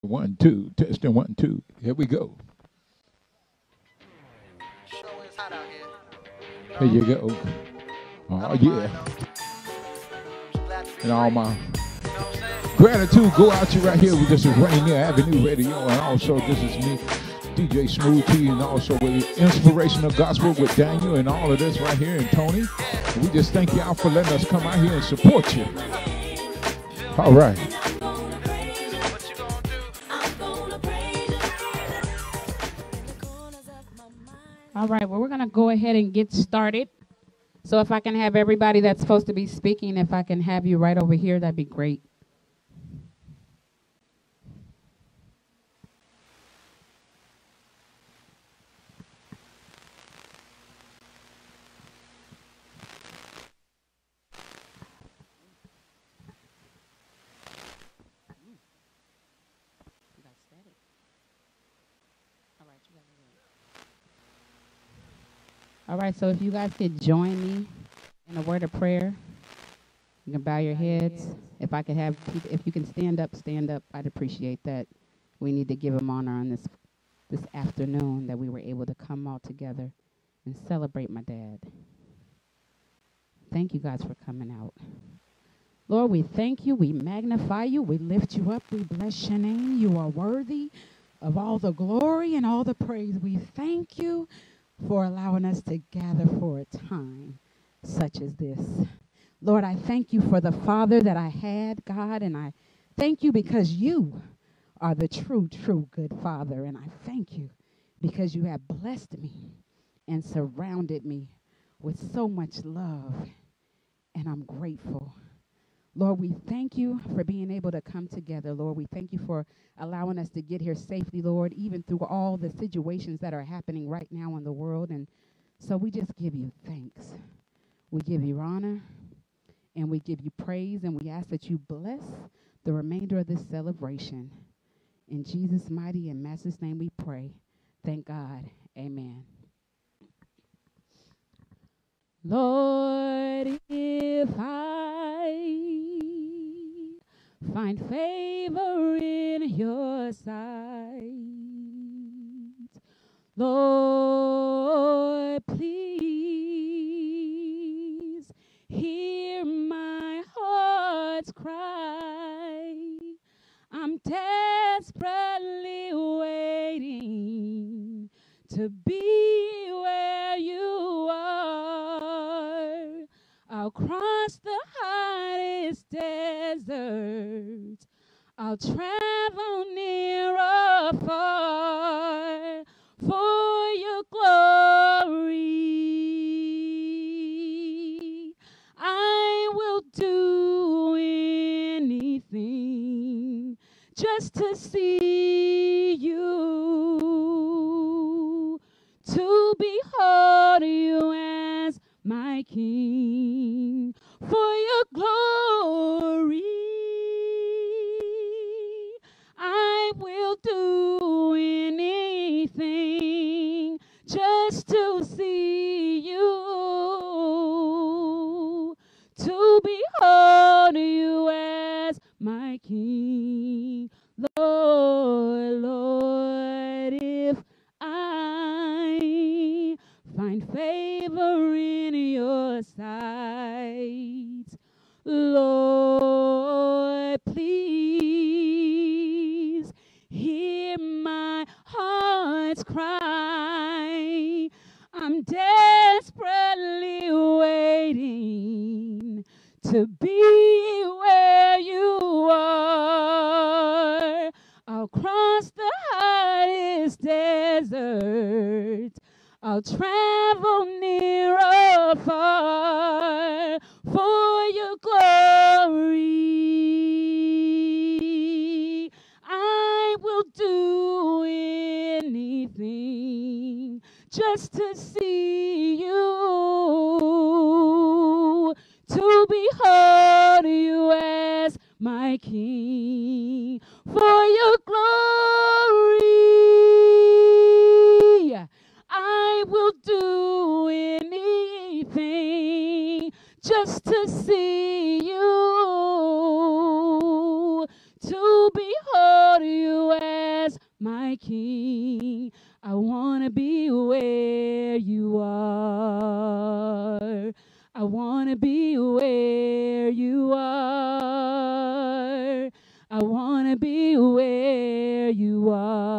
1, 2, testing 1, 2. Here we go. Here you go. Oh, yeah. And all my gratitude go out to you right here. This is Rainier Avenue Radio, and also this is me, DJ Smooth T, and also with Inspirational Gospel with Daniel and all of this right here, and Tony. We just thank y'all for letting us come out here and support you. All right. All right, well, we're going to go ahead and get started. So if I can have everybody that's supposed to be speaking, if I can have you right over here, that'd be great. All right, so if you guys could join me in a word of prayer. You can bow your heads. If I could have, if you can stand up, I'd appreciate that. We need to give him honor on this afternoon that we were able to come all together and celebrate my dad. Thank you guys for coming out. Lord, we thank you, we magnify you, we lift you up, we bless your name. You are worthy of all the glory and all the praise. We thank you for allowing us to gather for a time such as this. Lord, I thank you for the father that I had, God, and I thank you because you are the true good father, and I thank you because you have blessed me and surrounded me with so much love, and I'm grateful. Lord, we thank you for being able to come together, Lord. We thank you for allowing us to get here safely, Lord, even through all the situations that are happening right now in the world. And so we just give you thanks. We give you honor, and we give you praise, and we ask that you bless the remainder of this celebration. In Jesus' mighty and matchless name we pray. Thank God. Amen. Lord, if I find favor in your sight, Lord, please hear my heart's cry. I'm desperately waiting to be where you are. I'll cross the hottest desert. I'll travel near or far for your glory. I will do anything just to see you, to behold you as my King, for your glory. I will do anything just to see you, to behold you as my King. Lord, if I find favor in your sight, Lord, please hear my heart's cry. I'm desperately waiting to be where you are. I'll cross the hottest desert. I'll travel near or far for your glory. I will do anything just to see you, to behold you as my King, for your glory. I will do anything just to see you, to behold you King. I want to be where you are. I want to be where you are. I want to be where you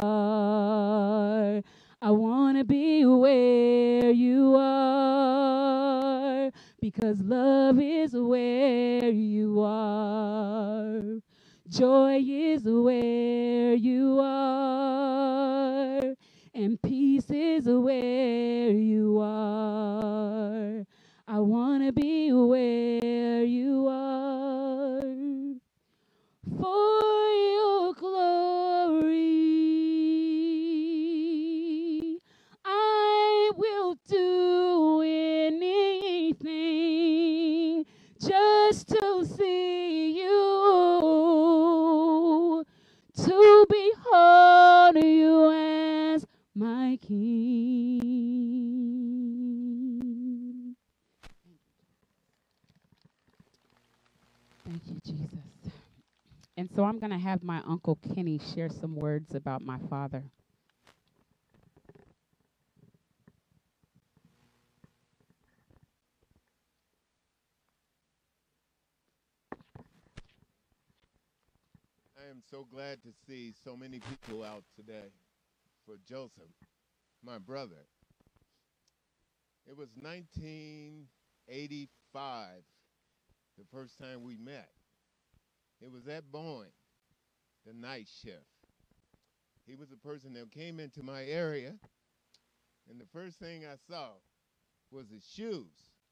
are. I want to be where you are, because love is where you are. Joy is where you are, and peace is where you are. I want to be where you are. For your glory, I will do anything just to see you, to behold you as my King. Thank you, Jesus. And so I'm going to have my Uncle Kenny share some words about my father. I am so glad to see so many people out today for Joseph, my brother. It was 1985, the first time we met. It was at Boeing, the night shift. He was a person that came into my area, and the first thing I saw was his shoes.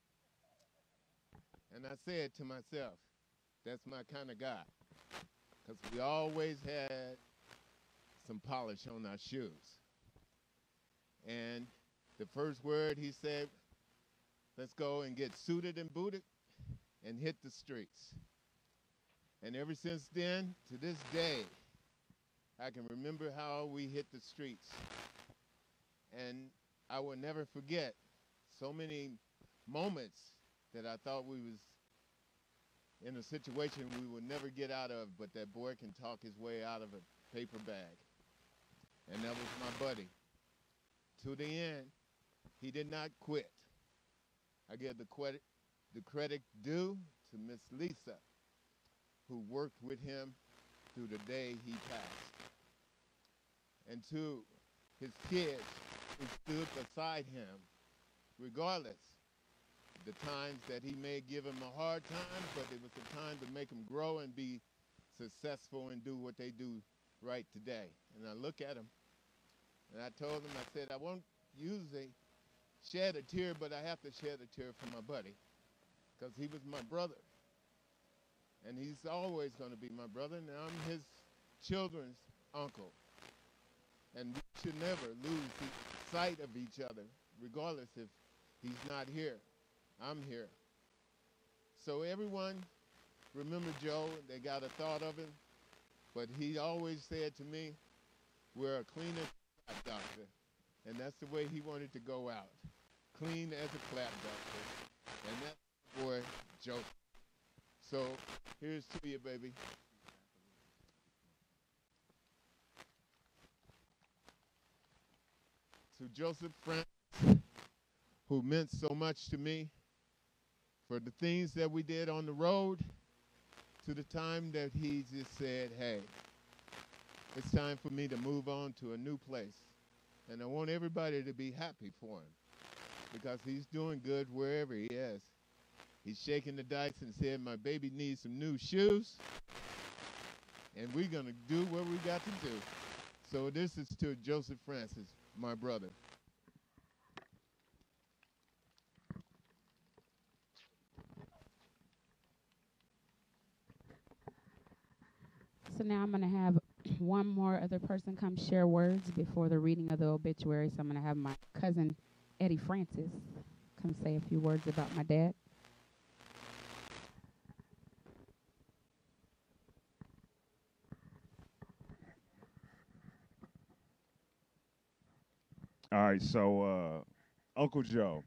And I said to myself, that's my kind of guy, because we always had some polish on our shoes. And the first word he said, let's go and get suited and booted and hit the streets. And ever since then, to this day, I can remember how we hit the streets. And I will never forget so many moments that I thought we was in a situation we would never get out of, but that boy can talk his way out of a paper bag. And that was my buddy. To the end, he did not quit. I give the credit due to Miss Lisa, who worked with him through the day he passed. And to his kids who stood beside him, regardless the times that he may give him a hard time, but it was a time to make them grow and be successful and do what they do right today. And I look at him, and I told him, I said, I won't usually shed a tear, but I have to shed a tear for my buddy, because he was my brother. And he's always going to be my brother, and I'm his children's uncle. And we should never lose sight of each other, regardless if he's not here. I'm here. So everyone remember Joe. They got a thought of him. But he always said to me, we're a cleaner clap doctor. And that's the way he wanted to go out. Clean as a clap doctor. And that's the boy, Joe. So here's to you, baby. To Joseph Francis, who meant so much to me, for the things that we did on the road, to the time that he just said, hey, it's time for me to move on to a new place. And I want everybody to be happy for him, because he's doing good wherever he is. He's shaking the dice and said, my baby needs some new shoes, and we're going to do what we got to do. So this is to Joseph Francis, my brother. So now I'm going to have one more other person come share words before the reading of the obituary. So I'm going to have my cousin, Eddie Francis, come say a few words about my dad. All right, so Uncle Joe.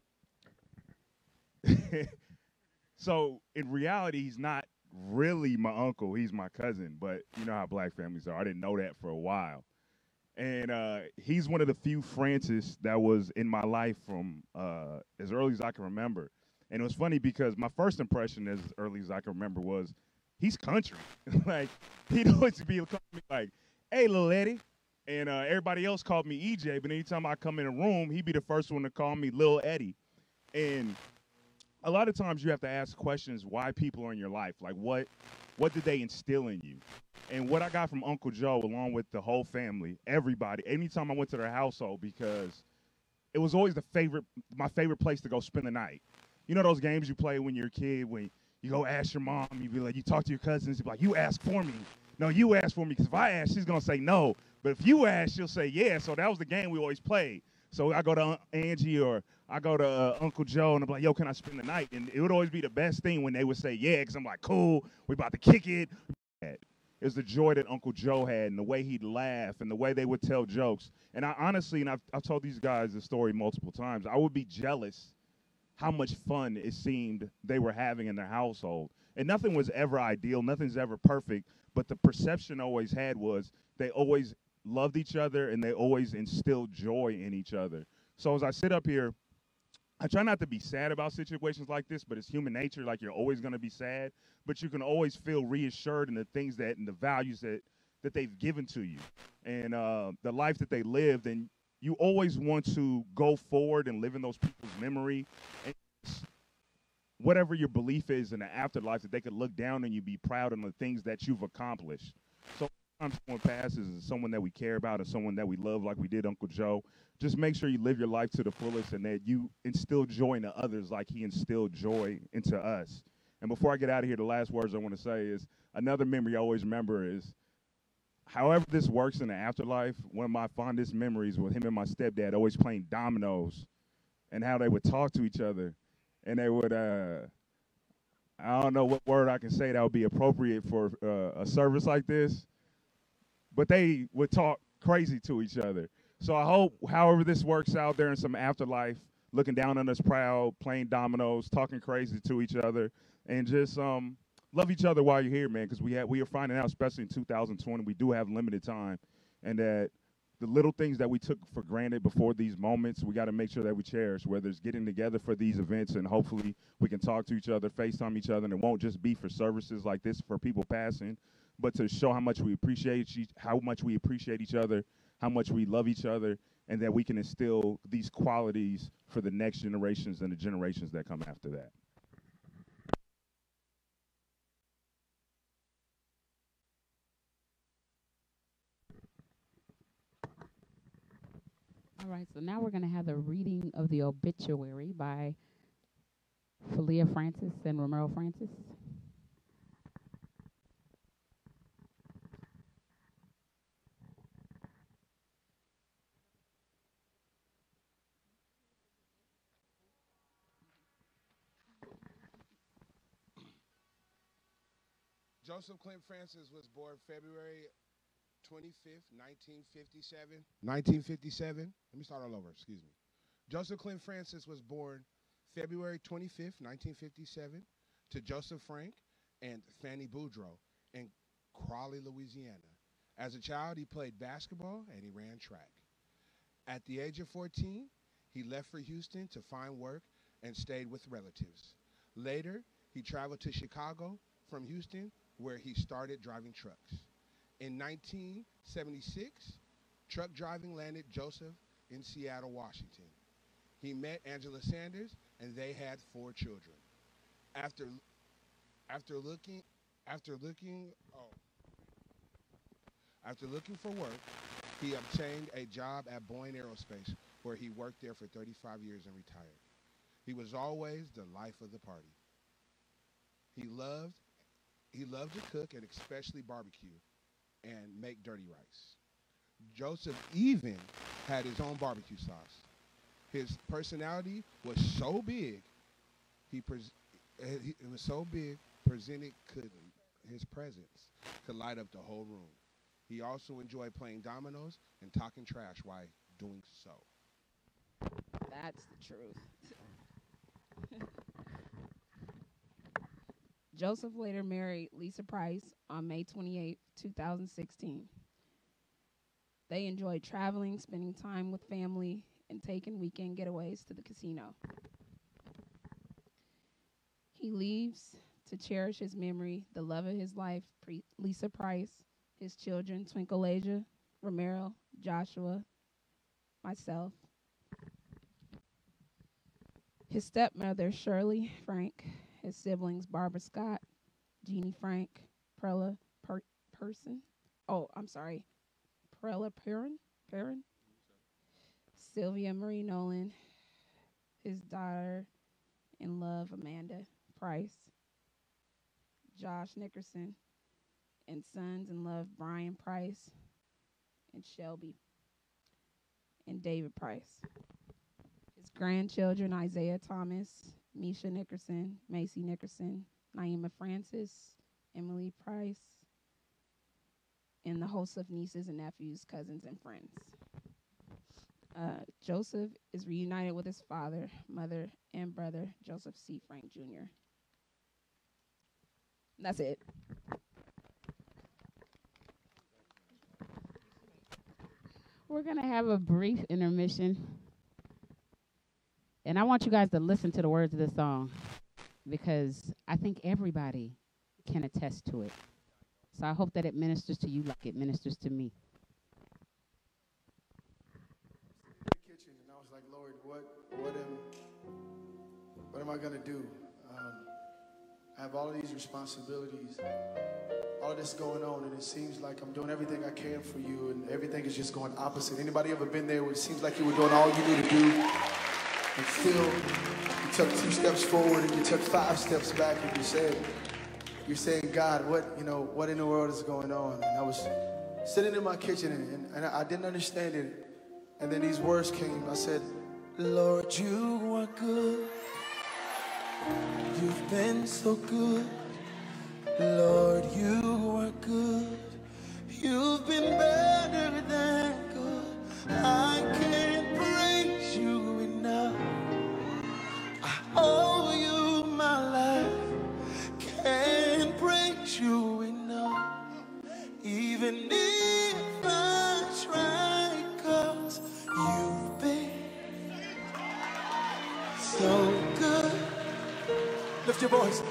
So in reality, he's not really my uncle. He's my cousin, but you know how black families are. I didn't know that for a while. And he's one of the few Francis that was in my life from as early as I can remember. And it was funny because my first impression, as early as I can remember, was he's country. Like, he'd always be calling me like, "Hey, little Eddie," and everybody else called me EJ. But anytime I come in a room, he'd be the first one to call me Lil Eddie. And a lot of times you have to ask questions why people are in your life. Like, what did they instill in you? And what I got from Uncle Joe, along with the whole family, everybody, anytime I went to their household, because it was always my favorite place to go spend the night. You know those games you play when you're a kid, when you go ask your mom, you be like, you talk to your cousins, you be like, you ask for me. No, you ask for me, because if I ask, she's going to say no. But if you ask, she'll say yeah. So that was the game we always played. So I go to Angie or I go to Uncle Joe, and I'm like, yo, can I spend the night? And it would always be the best thing when they would say yeah, because I'm like, cool, we about to kick it. It was the joy that Uncle Joe had and the way he'd laugh and the way they would tell jokes. And I honestly, and I've told these guys the story multiple times, I would be jealous how much fun it seemed they were having in their household. And nothing was ever ideal, nothing's ever perfect, but the perception I always had was they always loved each other and they always instilled joy in each other. So as I sit up here, I try not to be sad about situations like this, but it's human nature. Like, you're always going to be sad, but you can always feel reassured in the things and the values that they've given to you, and the life that they lived. And you always want to go forward and live in those people's memory, and whatever your belief is in the afterlife, that they could look down on you, be proud of the things that you've accomplished. So sometimes someone passes and someone that we care about and someone that we love, like we did Uncle Joe, just make sure you live your life to the fullest and that you instill joy into others like he instilled joy into us. And before I get out of here, the last words I want to say is another memory I always remember is, however this works in the afterlife, one of my fondest memories with him and my stepdad always playing dominoes and how they would talk to each other. And they would, I don't know what word I can say that would be appropriate for a service like this, but they would talk crazy to each other. So I hope, however this works out there in some afterlife, looking down on us proud, playing dominoes, talking crazy to each other, and just love each other while you're here, man, because we are finding out, especially in 2020, we do have limited time, and that the little things that we took for granted before these moments, we got to make sure that we cherish, whether it's getting together for these events and hopefully we can talk to each other, FaceTime each other, and it won't just be for services like this for people passing, but to show how much we appreciate each other, how much we love each other, and that we can instill these qualities for the next generations and the generations that come after that. All right, so now we're going to have the reading of the obituary by Philia Francis and Romero Francis. Joseph Clint Francis was born February 25th, 1957. 1957. Let me start all over, excuse me. Joseph Clint Francis was born February 25th, 1957, to Joseph Frank and Fanny Boudreaux in Crawley, Louisiana. As a child, he played basketball and he ran track. At the age of 14, he left for Houston to find work and stayed with relatives. Later, he traveled to Chicago from Houston, where he started driving trucks. In 1976, truck driving landed Joseph in Seattle, Washington. He met Angela Sanders, and they had 4 children. After looking for work, he obtained a job at Boeing Aerospace, where he worked there for 35 years and retired. He was always the life of the party. He loved to cook, and especially barbecue and make dirty rice. Joseph even had his own barbecue sauce. His personality was so big, his presence could light up the whole room. He also enjoyed playing dominoes and talking trash while doing so. That's the truth. Joseph later married Lisa Price on May 28, 2016. They enjoy traveling, spending time with family, and taking weekend getaways to the casino. He leaves to cherish his memory, the love of his life, Lisa Price, his children, Twinkle Asia, Romero, Joshua, myself. His stepmother, Shirley Frank, his siblings, Barbara Scott, Jeannie Frank, Prella Perrin, Sylvia Marie Nolan, his daughter-in-love, Amanda Price, Josh Nickerson, and sons-in-law, Brian Price, and Shelby, and David Price. His grandchildren, Isaiah Thomas, Misha Nickerson, Macy Nickerson, Naima Francis, Emily Price, and the host of nieces and nephews, cousins, and friends. Joseph is reunited with his father, mother, and brother, Joseph C. Frank Jr. That's it. We're going to have a brief intermission. And I want you guys to listen to the words of this song because I think everybody can attest to it. So I hope that it ministers to you like it ministers to me. In the kitchen, and I was like, Lord, what am I going to do? I have all of these responsibilities, all of this going on, and it seems like I'm doing everything I can for you, and everything is just going opposite. Anybody ever been there where it seems like you were doing all you knew to do, and still you took 2 steps forward and you took 5 steps back, and you're saying, God, what in the world is going on? And I was sitting in my kitchen, and I didn't understand it, and then these words came. I said, Lord, you are good. You've been so good. Lord, you are good. You've been better than good. I can't praise you enough. I owe you my life. Can't praise you enough. Even if I try, 'cause you've been so good. Lift your voice.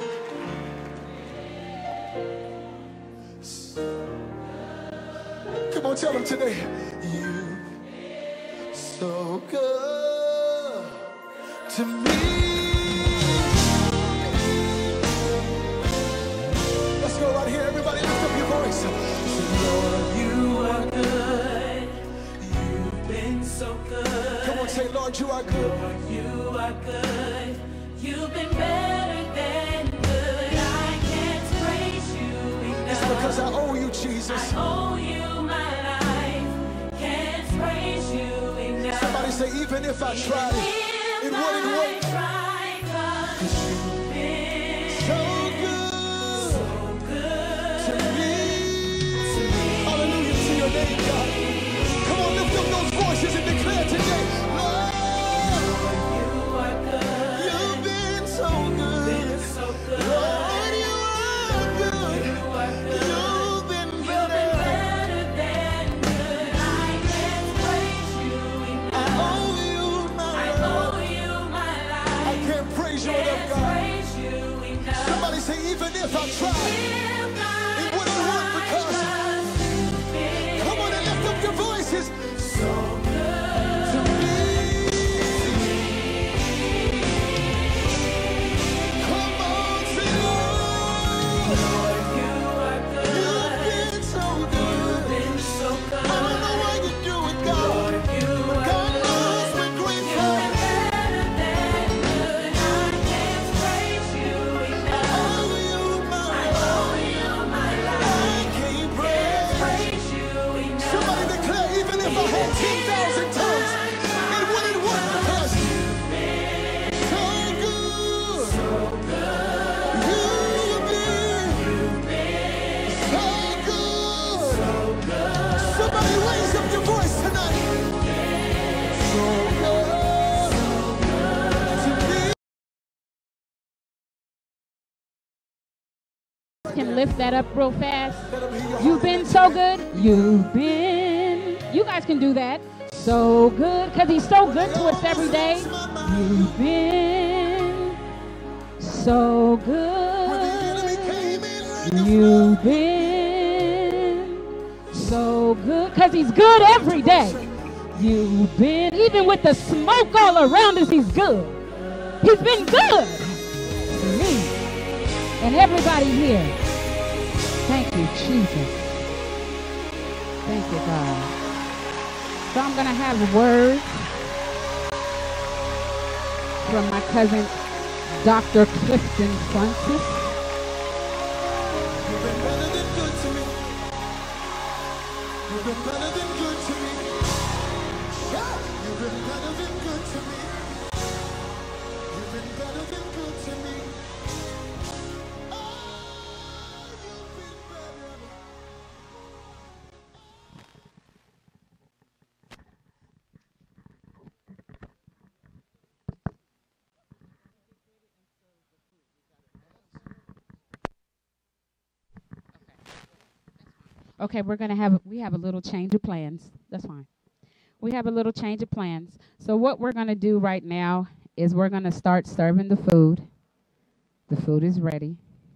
Come on, tell them today. You so good to me. Let's go right here, everybody. Lift up your voice. Lord, you are good. You've been so good. Come on, say, Lord, you are good. Lord, you are good. You've been better than good. I can't praise you enough. It's because I owe you, Jesus. I owe you my life. Can't praise you enough. Somebody say, even if I tried it, it wouldn't work. Cause you've been so good, so good to me. Hallelujah to your name, God. Come on, lift up those voices and declare today, Lord, you are good. You've been so good. So good. Lord, you are good. You are good. You've been better than good. I can't praise you enough. I owe you my life. I can't praise you enough, God. Somebody say, even if I tried, it wouldn't work because. Come on and lift up your voices. So good to me. Come on, sing Lord, you are good. You've been so good. You've been so good. I don't know why you do it, God. Lord, but God knows we're grateful. You're better than good. I can't praise you enough. I owe you my life. I can't praise you enough. Somebody declare, even if I had 10,000 tongues, it wouldn't work because you've been so good. So good. You've been so good. So good. Somebody raise up your voice tonight. So good. To me. Can lift that up real fast. Let 'em hear your You've heart been beat so today. good. You've been You guys can do that. So good, because he's so good to us every day. You've been so good. You've been so good, because he's good every day. You've been, even with the smoke all around us, he's good. He's been good to me and everybody here. Thank you, Jesus. Thank you, God. So I'm going to have a word from my cousin, Dr. Clifton Francis. You've been better than good to me. You've been better than good to me. You've been better than good to me. You've been better than good to me. Oh, you've been better. Okay, we have a little change of plans. That's fine. We have a little change of plans. So what we're going to do right now is we're going to start serving the food. The food is ready.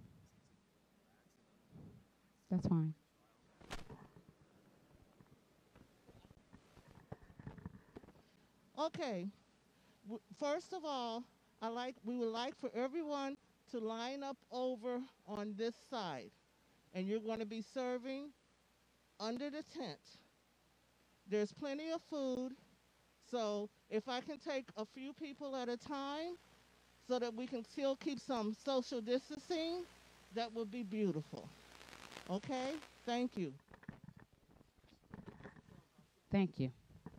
That's fine. Okay. First of all, we would like for everyone to line up over on this side. And you're going to be serving under the tent. There's plenty of food. So if I can take a few people at a time so that we can still keep some social distancing, that would be beautiful. Okay? Thank you. Thank you.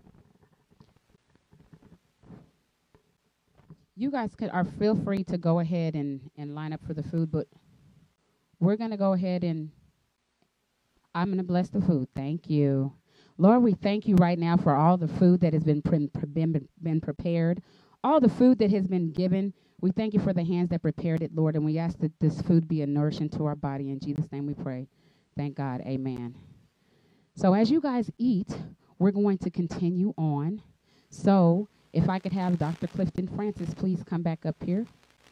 You guys feel free to go ahead and line up for the food, but we're going to go ahead and I'm going to bless the food. Thank you. Lord, we thank you right now for all the food that has been prepared, all the food that has been given. We thank you for the hands that prepared it, Lord, and we ask that this food be a nourishment to our body. In Jesus' name we pray. Thank God. Amen. So as you guys eat, we're going to continue on. So if I could have Dr. Clifton Francis please come back up here.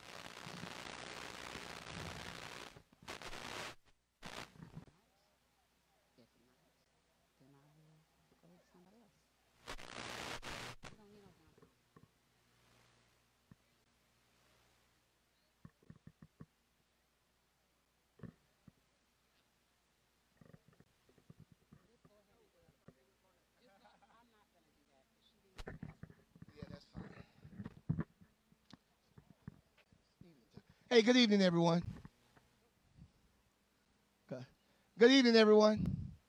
Hey, good evening, everyone. Okay. Good evening, everyone.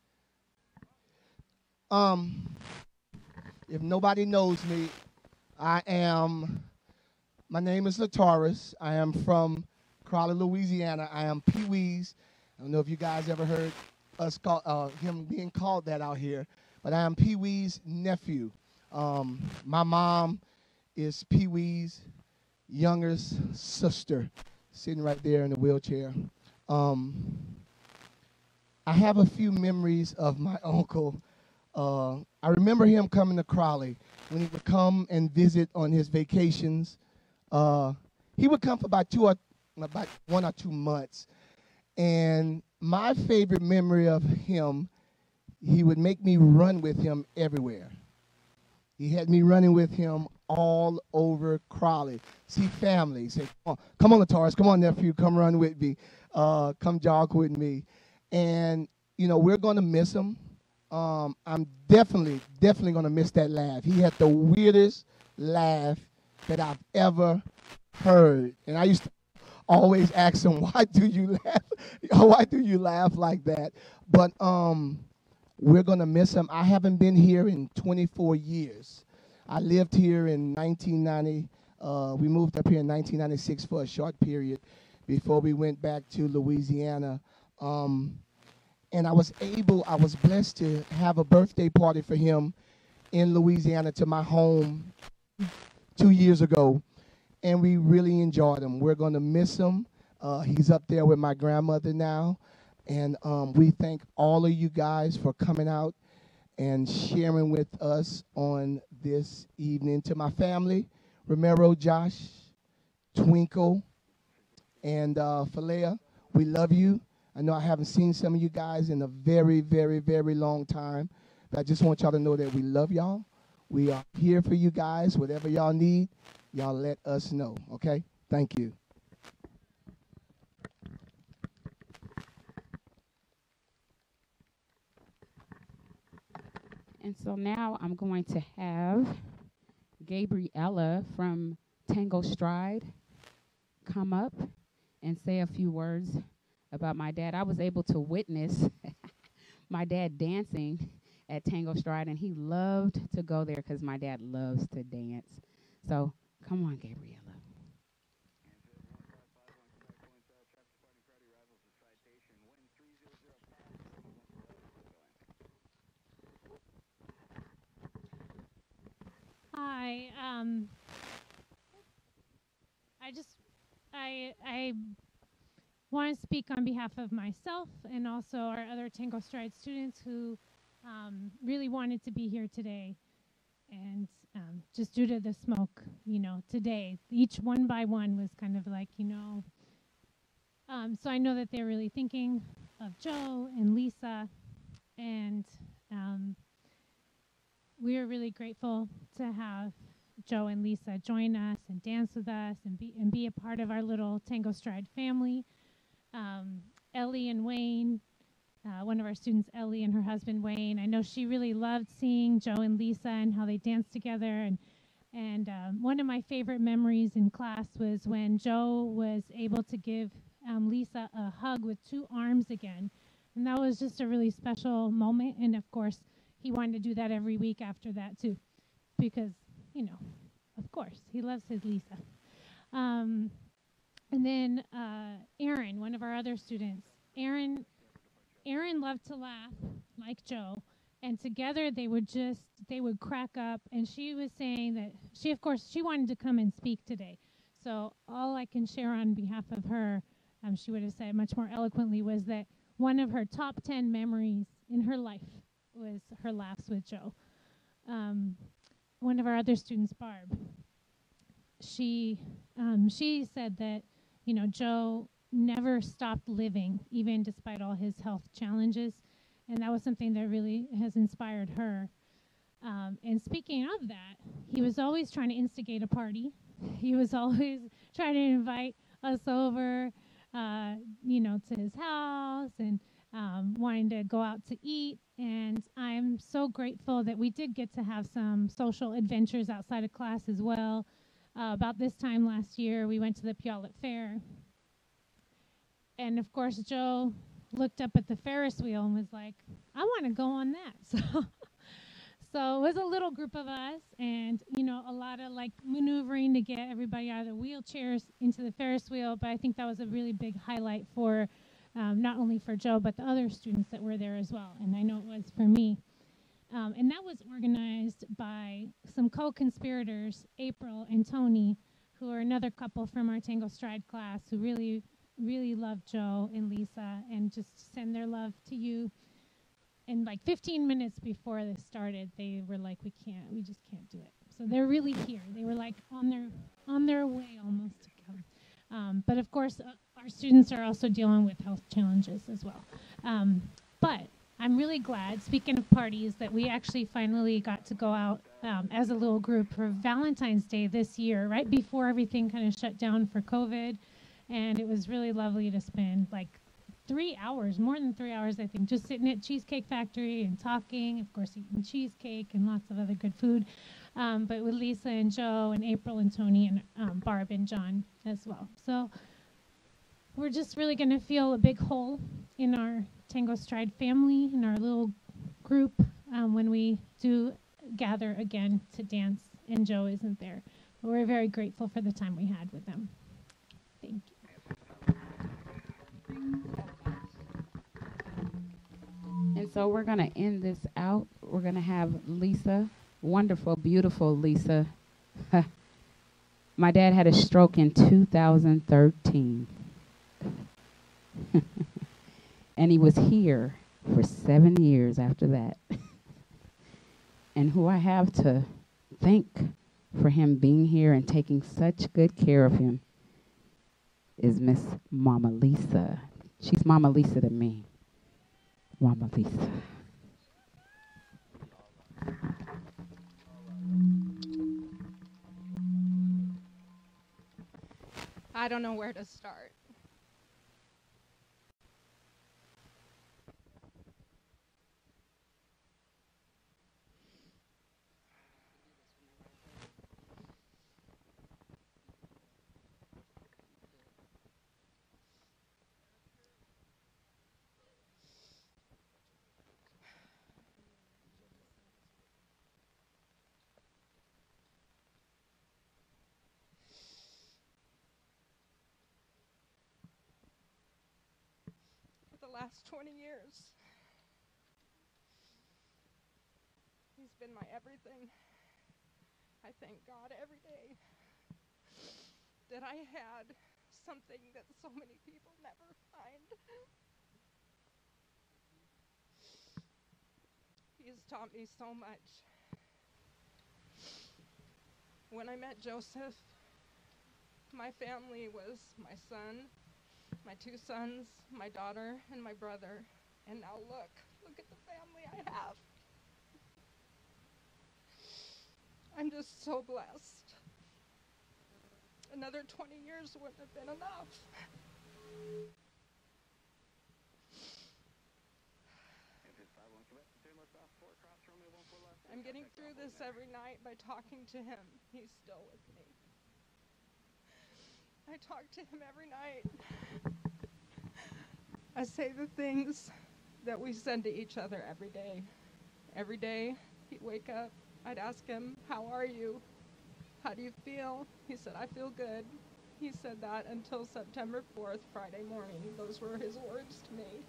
If nobody knows me, my name is Lataurus. I am from Crowley, Louisiana. I am Pee Wee's. I don't know if you guys ever heard us call him being called that out here, but I am Pee Wee's nephew. My mom is Pee Wee's youngest sister, sitting right there in the wheelchair. I have a few memories of my uncle. I remember him coming to Crowley when he would come and visit on his vacations. He would come for about 1 or 2 months. And my favorite memory of him, he would make me run with him everywhere. He had me running with him all over Crowley. See family. Say, come on, Lataurus, come on, nephew, come run with me. Come jog with me. And, you know, we're going to miss him. I'm definitely going to miss that laugh. He had the weirdest laugh that I've ever heard. And I used to always ask him, why do you laugh? Why do you laugh like that? But we're going to miss him. I haven't been here in 24 years. I lived here in 1990. We moved up here in 1996 for a short period before we went back to Louisiana. And I was blessed to have a birthday party for him in Louisiana to my home 2 years ago. And we really enjoyed him. We're going to miss him. He's up there with my grandmother now. And we thank all of you guys for coming out and sharing with us on this evening. To my family, Romero, Josh, Twinkle, and Falea, we love you. I know I haven't seen some of you guys in a very, very, very long time, but I just want y'all to know that we love y'all. We are here for you guys. Whatever y'all need, y'all let us know, okay? Thank you. And so now I'm going to have Gabriella from Tango Stride come up and say a few words about my dad. I was able to witness my dad dancing at Tango Stride, and he loved to go there because my dad loves to dance. So come on, Gabriella. Hi. I want to speak on behalf of myself and also our other Tango Stride students who really wanted to be here today. And just due to the smoke, today, each one by one was kind of like, so I know that they're really thinking of Joe and Lisa, and we are really grateful to have Joe and Lisa join us and dance with us and be a part of our little Tango Stride family. Ellie and Wayne, one of our students, Ellie, and her husband Wayne, I know she really loved seeing Joe and Lisa and how they danced together. And one of my favorite memories in class was when Joe was able to give Lisa a hug with 2 arms again. And that was just a really special moment. And of course, he wanted to do that every week after that too, because, of course, he loves his Lisa. And then Aaron, one of our other students, Aaron loved to laugh like Joe, and together they would crack up. And she was saying that she wanted to come and speak today. So all I can share on behalf of her, she would have said much more eloquently, was that one of her top 10 memories in her life was her laughs with Joe. One of our other students, Barb, she said that, Joe never stopped living, even despite all his health challenges. And that was something that really has inspired her. And speaking of that, he was always trying to instigate a party. He was always trying to invite us over, to his house and wanting to go out to eat. And I'm so grateful that we did get to have some social adventures outside of class as well. About this time last year, we went to the Puyallup Fair. And of course, Joe looked up at the Ferris wheel and was like, I want to go on that. So it was a little group of us, and, a lot of maneuvering to get everybody out of the wheelchairs into the Ferris wheel. But I think that was a really big highlight for not only for Joe, but the other students that were there as well. And I know it was for me. And that was organized by some co-conspirators, April and Tony, who are another couple from our Tango Stride class who really, really love Joe and Lisa and just send their love to you. And 15 minutes before this started, they were like, we just can't do it. So they're really here. They were on their way almost to come. But of course, our students are also dealing with health challenges as well. But I'm really glad, speaking of parties, that we actually finally got to go out as a little group for Valentine's Day this year, right before everything kind of shut down for COVID. And it was really lovely to spend 3 hours, more than 3 hours, I think, just sitting at Cheesecake Factory and talking, of course, eating cheesecake and lots of other good food. But with Lisa and Joe and April and Tony and Barb and John as well. So we're just really going to feel a big hole in our Tango Stride family, in our little group, when we do gather again to dance and Joe isn't there. But we're very grateful for the time we had with them. Thank you. And so we're going to end this out. We're going to have Lisa, wonderful, beautiful Lisa. My dad had a stroke in 2013. And he was here for 7 years after that. And who I have to thank for him being here and taking such good care of him is Miss Mama Lisa. She's Mama Lisa to me. Mama Lisa. I don't know where to start. For the last 20 years, he's been my everything. I thank God every day that I had something that so many people never find. He has taught me so much. When I met Joseph, my family was my son, my 2 sons, my daughter, and my brother. And now look at the family I have. I'm just so blessed. Another 20 years wouldn't have been enough. I'm getting through this every night by talking to him. He's still with me. I talk to him every night. I say the things that we said to each other every day. Every day, he'd wake up, I'd ask him, how are you? How do you feel? He said, I feel good. He said that until September 4th, Friday morning. Those were his words to me.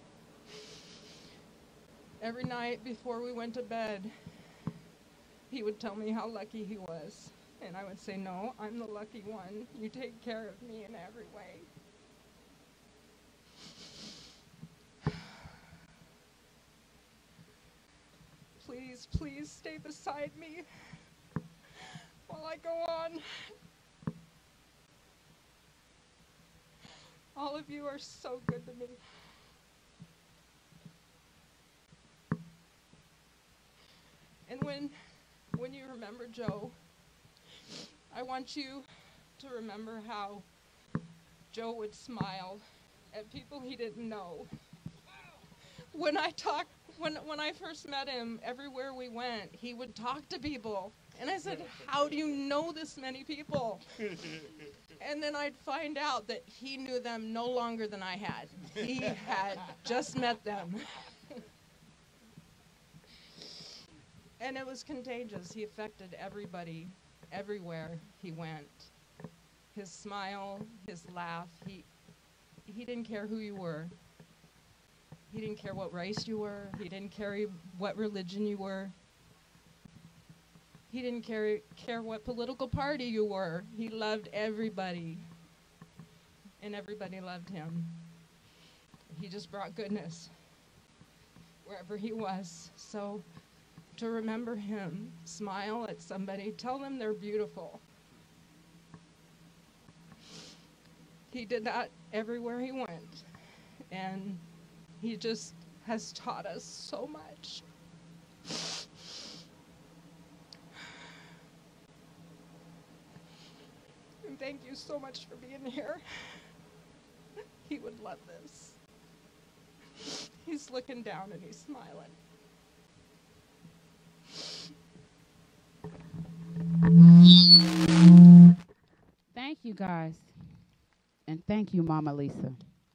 Every night before we went to bed, he would tell me how lucky he was. And I would say, no, I'm the lucky one. You take care of me in every way. Please, please stay beside me while I go on. All of you are so good to me. And when you remember Joe, I want you to remember how Joe would smile at people he didn't know. When I first met him, everywhere we went, he would talk to people. And I said, how do you know this many people? And then I'd find out that he knew them no longer than I had. He had just met them. And it was contagious. He affected everybody, everywhere he went. His smile, his laugh, he didn't care who you were. He didn't care what race you were. He didn't care what religion you were. He didn't care what political party you were. He loved everybody, and everybody loved him. He just brought goodness wherever he was. So to remember him, smile at somebody, tell them they're beautiful. He did that everywhere he went, and he just has taught us so much. And thank you so much for being here. He would love this. He's looking down and he's smiling. Thank you, guys. And thank you, Mama Lisa.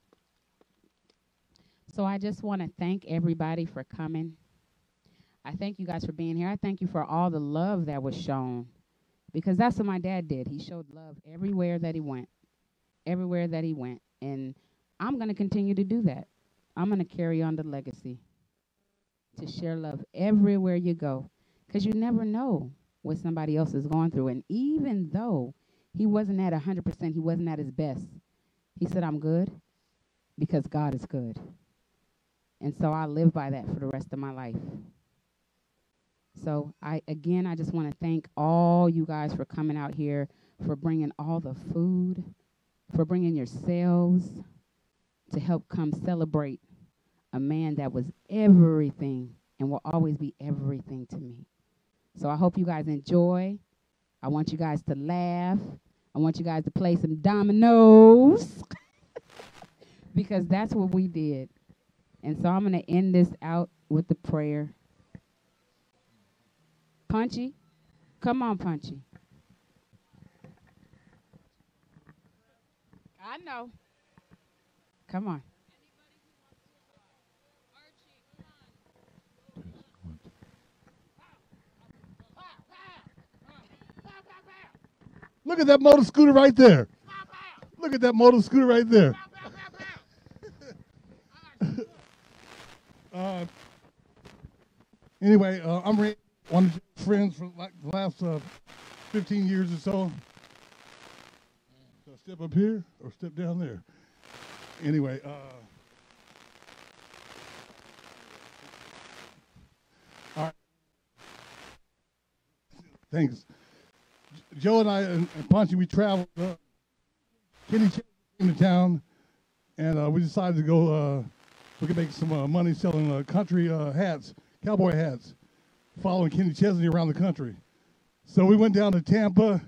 So I just want to thank everybody for coming. I thank you guys for being here. I thank you for all the love that was shown, because that's what my dad did. He showed love everywhere that he went, everywhere that he went. And I'm going to continue to do that. I'm going to carry on the legacy to share love everywhere you go, because you never know what somebody else is going through. And even though he wasn't at 100%, he wasn't at his best, he said, I'm good because God is good. And so I live by that for the rest of my life. So I just want to thank all you guys for coming out here, for bringing all the food, for bringing yourselves to help come celebrate a man that was everything and will always be everything to me. So I hope you guys enjoy. I want you guys to laugh. I want you guys to play some dominoes because that's what we did. And so I'm going to end this out with the prayer. Punchy, come on, Punchy. I know. Come on. Look at that motor scooter right there. Look at that motor scooter right there. Anyway, I'm one of your friends for like the last 15 years or so. So step up here or step down there. Anyway, all right. Thanks. Joe and I and Punchy, we traveled. Kenny came to town, and we decided to go. We could make some money selling country hats, cowboy hats, following Kenny Chesney around the country. So we went down to Tampa.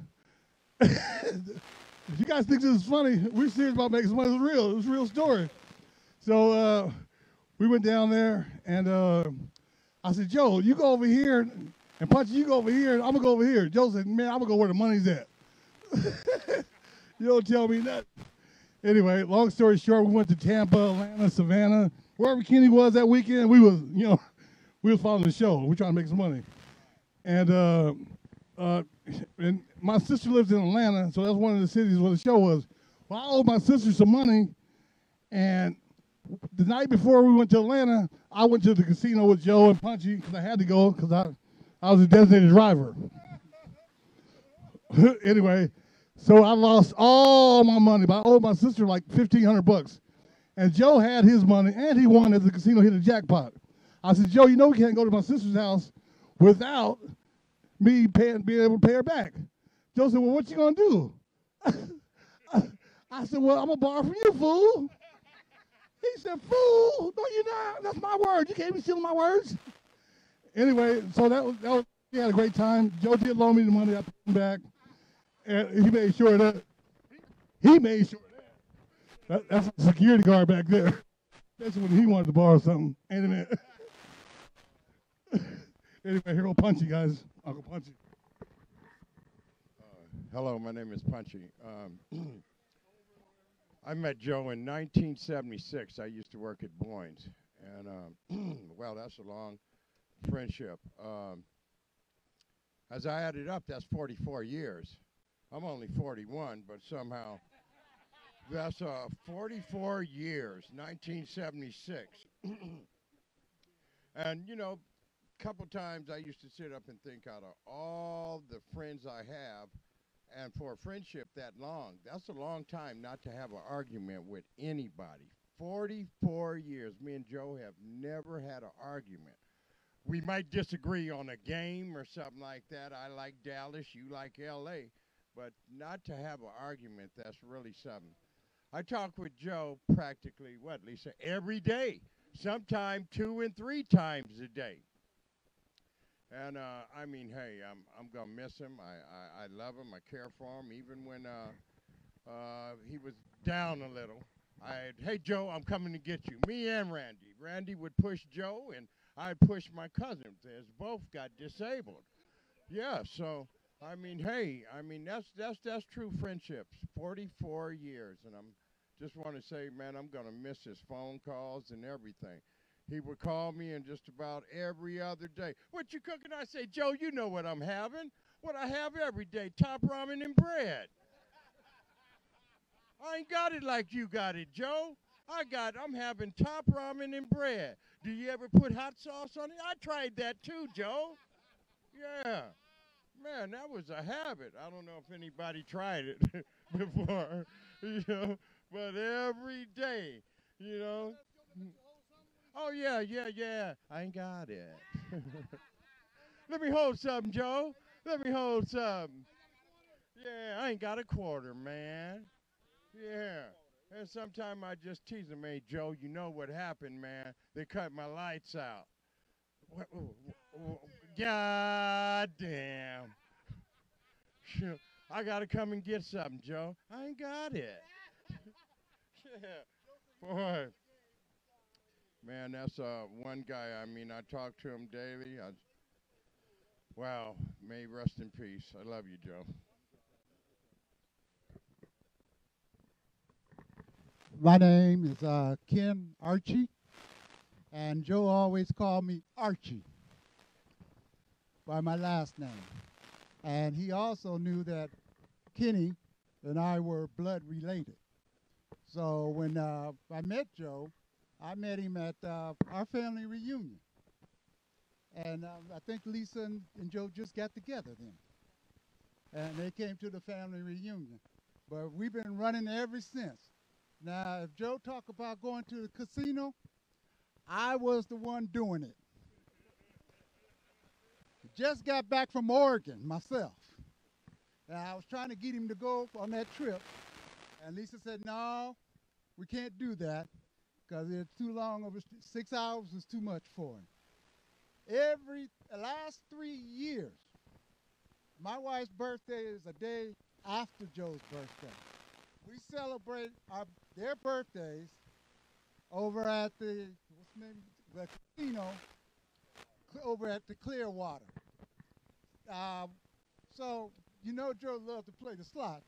If you guys think this is funny, we're serious about making some money. It's real. It's a real story. So we went down there, and I said, Joe, you go over here, and Punchy, you go over here, and I'm going to go over here. Joe said, man, I'm going to go where the money's at. You don't tell me that. Anyway, long story short, we went to Tampa, Atlanta, Savannah, wherever Kenny was that weekend. We was following the show. We're trying to make some money. And my sister lives in Atlanta, so that's one of the cities where the show was. Well, I owed my sister some money, and the night before we went to Atlanta, I went to the casino with Joe and Punchy because I had to go because I was a designated driver. Anyway, so I lost all my money, but I owed my sister like $1,500. And Joe had his money, and he won at the casino, hit a jackpot. I said, Joe, you know we can't go to my sister's house without me being able to pay her back. Joe said, well, what you going to do? I said, well, I'm going to borrow from you, fool. He said, fool, no, you're not. That's my word. You can't be stealing my words. Anyway, so that was we had a great time. Joe did loan me the money. I paid him back. And he made sure that. That's a security guard back there. That's when he wanted to borrow something. Ain't a minute. Anyway, here go Punchy, guys. Uncle Punchy. Hello, my name is Punchy. I met Joe in 1976. I used to work at Boyne's. And, well, that's a long friendship. As I added up, that's 44 years. I'm only 41, but somehow that's 44 years, 1976. And, you know, a couple times I used to sit up and think out of all the friends I have, and for a friendship that long, that's a long time not to have an argument with anybody. 44 years, me and Joe have never had an argument. We might disagree on a game or something like that. I like Dallas, you like L.A., but not to have an argument, that's really something. I talk with Joe practically, Lisa, every day, sometime 2 and 3 times a day. And, I mean, hey, I'm going to miss him. I love him. I care for him. Even when he was down a little, hey, Joe, I'm coming to get you. Me and Randy. Randy would push Joe, and I'd push my cousins. As both got disabled. Yeah, so, I mean, hey, I mean, that's true friendships. 44 years, and I'm just want to say, man, I'm going to miss his phone calls and everything. He would call me in just about every other day. What you cooking? I say, Joe, you know what I'm having. What I have every day, top ramen and bread. I ain't got it like you got it, Joe. I'm having top ramen and bread. Do you ever put hot sauce on it? I tried that too, Joe. Yeah. Man, that was a habit. I don't know if anybody tried it before, you know, but every day, you know. Oh, yeah. I ain't got it. Let me hold something, Joe. Let me hold something. Yeah, I ain't got a quarter, man. Yeah. And sometimes I just tease him, hey, Joe, you know what happened, man? They cut my lights out. God damn. Shoot, I got to come and get something, Joe. I ain't got it. Yeah. Boy. Man, that's one guy, I mean, I talk to him daily. Wow, may he rest in peace. I love you, Joe. My name is Ken Archie, and Joe always called me Archie by my last name. And he also knew that Kenny and I were blood related. So when I met Joe, I met him at our family reunion. And I think Lisa and Joe just got together then. And they came to the family reunion. But we've been running ever since. Now, if Joe talk about going to the casino, I was the one doing it. Just got back from Oregon myself. And I was trying to get him to go on that trip. And Lisa said, no, we can't do that because it's too long. Over 6 hours is too much for him. The last 3 years, my wife's birthday is a day after Joe's birthday. We celebrate their birthdays over at the casino over at the Clearwater. So you know Joe loved to play the slots.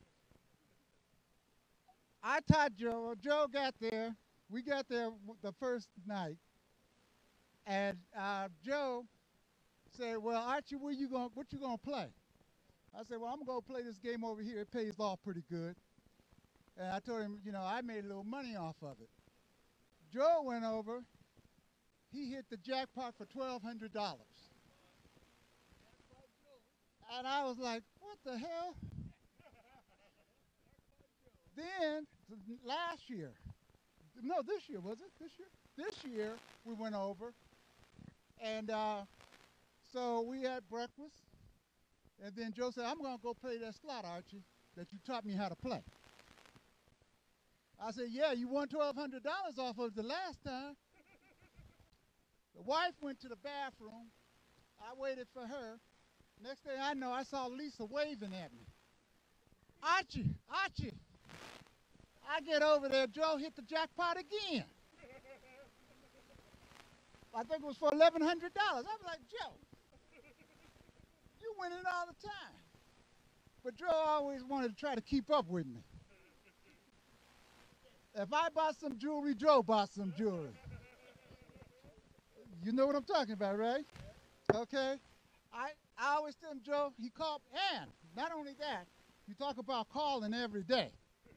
I taught Joe. Joe got there. We got there the first night, and Joe said, "Well, Archie, what you gonna play?" I said, "Well, I'm gonna play this game over here. It pays off pretty good." And I told him, you know, I made a little money off of it. Joe went over. He hit the jackpot for $1,200. And I was like, what the hell? Then, last year, no, this year, was it? This year? This year, we went over. And so we had breakfast. And then Joe said, I'm going to go play that slot, Archie, that you taught me how to play. I said, yeah, you won $1,200 off of it the last time. The wife went to the bathroom. I waited for her. Next thing I know, I saw Lisa waving at me. Archie, Archie. I get over there, Joe hit the jackpot again. I think it was for $1,100. I was like, Joe, you winning all the time. But Joe always wanted to try to keep up with me. If I bought some jewelry, Joe bought some jewelry. You know what I'm talking about, right? Okay. I always tell him, Joe, he called, and not only that, you talk about calling every day.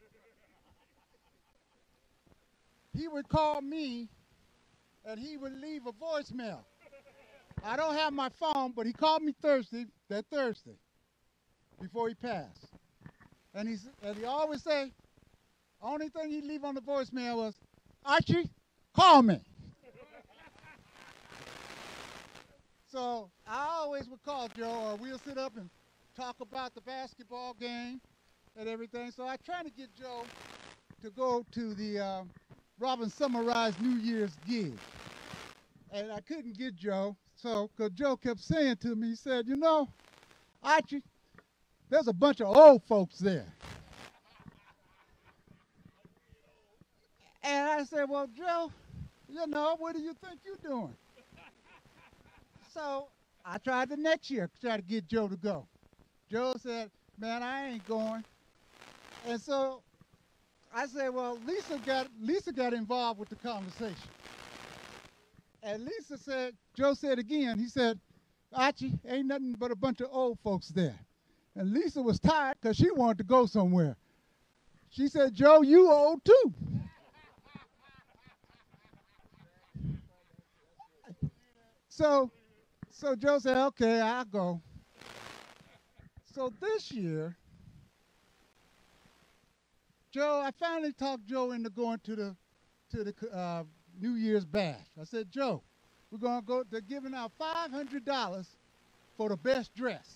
He would call me, and he would leave a voicemail. I don't have my phone, but he called me that Thursday, before he passed. And he always say, only thing he'd leave on the voicemail was, Archie, call me. So I always would call Joe, or we'll sit up and talk about the basketball game and everything. So I tried to get Joe to go to the Robin Summerrise New Year's gig. And I couldn't get Joe, because Joe kept saying to me, he said, you know, Archie, there's a bunch of old folks there. And I said, well, Joe, you know, what do you think you're doing? So I tried the next year to try to get Joe to go. Joe said, man, I ain't going. And so I said, well, Lisa got involved with the conversation. And Lisa said, Joe said again, he said, Archie, ain't nothing but a bunch of old folks there. And Lisa was tired because she wanted to go somewhere. She said, Joe, you old too. So Joe said, okay, I'll go. So this year, I finally talked Joe into going to the New Year's bash. I said, Joe, we're going to go, they're giving out $500 for the best dress.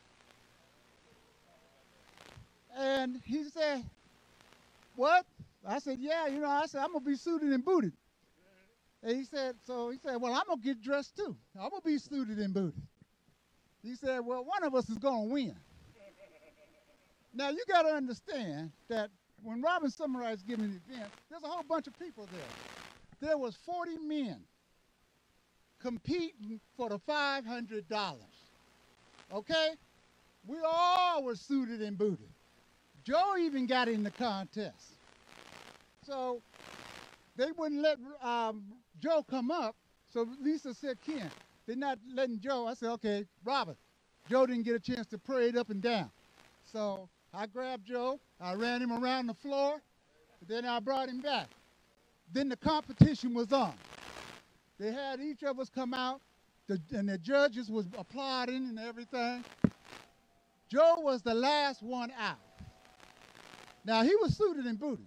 And he said, what? I said, yeah, you know, I said, I'm going to be suited and booted. And he said, well, I'm going to get dressed too. I'm going to be suited and booted. He said, well, one of us is going to win. Now, you got to understand that when Robin Summerall is giving the event, there's a whole bunch of people there. There was 40 men competing for the $500. Okay? We all were suited and booted. Joe even got in the contest. So they wouldn't let Joe come up. So Lisa said, Ken, they're not letting Joe. I said, okay, Robert. Joe didn't get a chance to parade up and down. So I grabbed Joe. I ran him around the floor. Then I brought him back. Then the competition was on. They had each of us come out, and the judges was applauding and everything. Joe was the last one out. Now, he was suited and booted.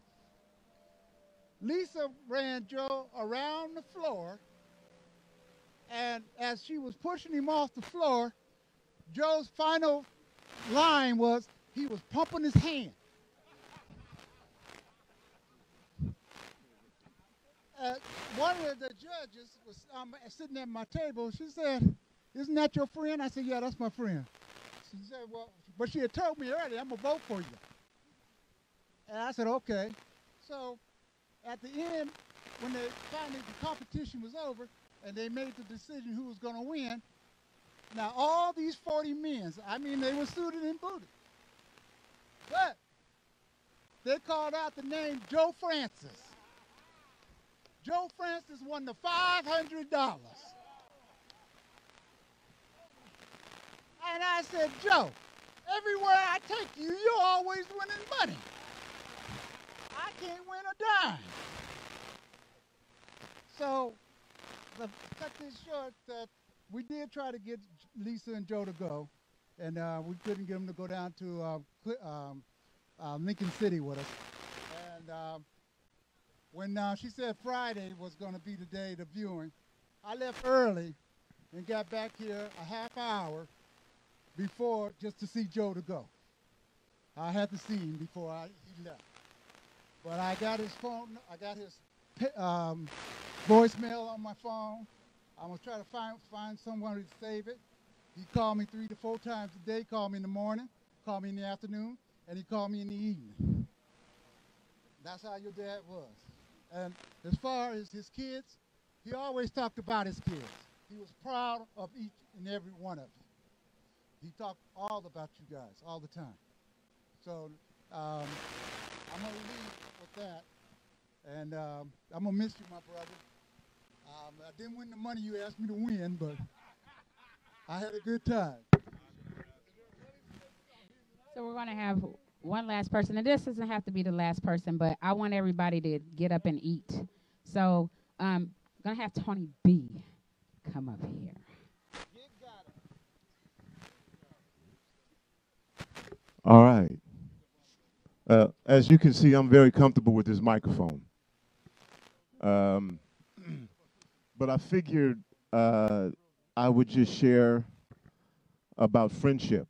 Lisa ran Joe around the floor, and as she was pushing him off the floor, Joe's final line was he was pumping his hand. One of the judges was sitting at my table. She said, isn't that your friend? I said, yeah, that's my friend. She said, well, but she had told me earlier, I'm going to vote for you. And I said, okay. So at the end, when finally the competition was over and they made the decision who was going to win, now all these 40 men, I mean, they were suited and booted. But they called out the name Joe Francis. Joe Francis won the $500. And I said, Joe, everywhere I take you, you're always winning money. I can't win a dime. So, to cut this short, we did try to get Lisa and Joe to go, and we couldn't get them to go down to Lincoln City with us. And when she said Friday was going to be the day of the viewing, I left early and got back here a half hour before just to see Joe to go. I had to see him before he left. But I got his phone, I got his voicemail on my phone. I'm going to try to find someone to save it. He called me 3 to 4 times a day, called me in the morning, called me in the afternoon, and he called me in the evening. That's how your dad was. And as far as his kids, he always talked about his kids. He was proud of each and every one of them. He talked all about you guys all the time. So I'm going to leave with that. And I'm going to miss you, my brother. I didn't win the money you asked me to win, but I had a good time. So we're going to have one last person. And this doesn't have to be the last person, but I want everybody to get up and eat. So I'm going to have Tony B come up here. All right. As you can see, I'm very comfortable with this microphone. But I figured I would just share about friendship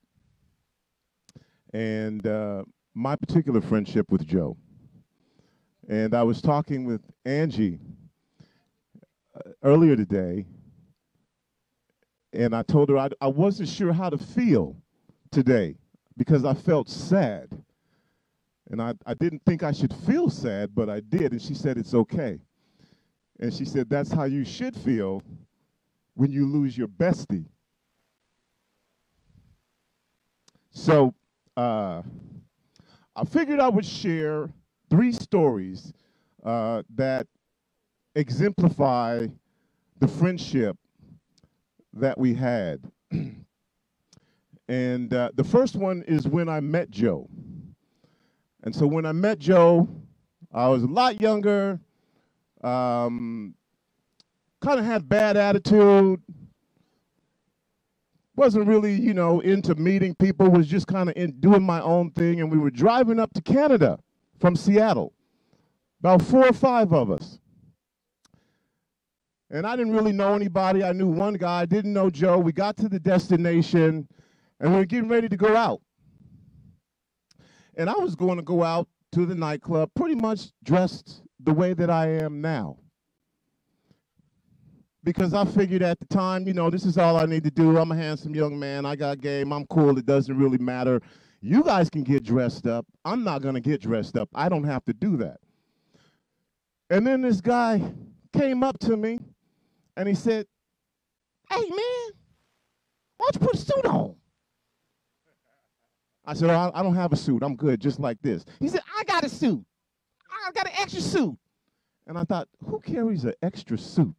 and my particular friendship with Joe. And I was talking with Angie earlier today, and I told her I wasn't sure how to feel today because I felt sad. And I didn't think I should feel sad, but I did. And she said, it's okay. And she said, that's how you should feel when you lose your bestie. So I figured I would share 3 stories that exemplify the friendship that we had. And the first one is when I met Joe. And so when I met Joe, I was a lot younger, kind of had bad attitude, wasn't really, you know, into meeting people, was just kind of doing my own thing. And we were driving up to Canada from Seattle, about 4 or 5 of us. And I didn't really know anybody. I knew one guy, I didn't know Joe. We got to the destination, and we were getting ready to go out. And I was going to go out to the nightclub pretty much dressed the way that I am now. Because I figured at the time, you know, this is all I need to do. I'm a handsome young man. I got game. I'm cool. It doesn't really matter. You guys can get dressed up. I'm not going to get dressed up. I don't have to do that. And then this guy came up to me, and he said, "Hey, man, why don't you put a suit on?" I said, "Oh, I don't have a suit. I'm good just like this." He said, "I got a suit. I got an extra suit." And I thought, who carries an extra suit?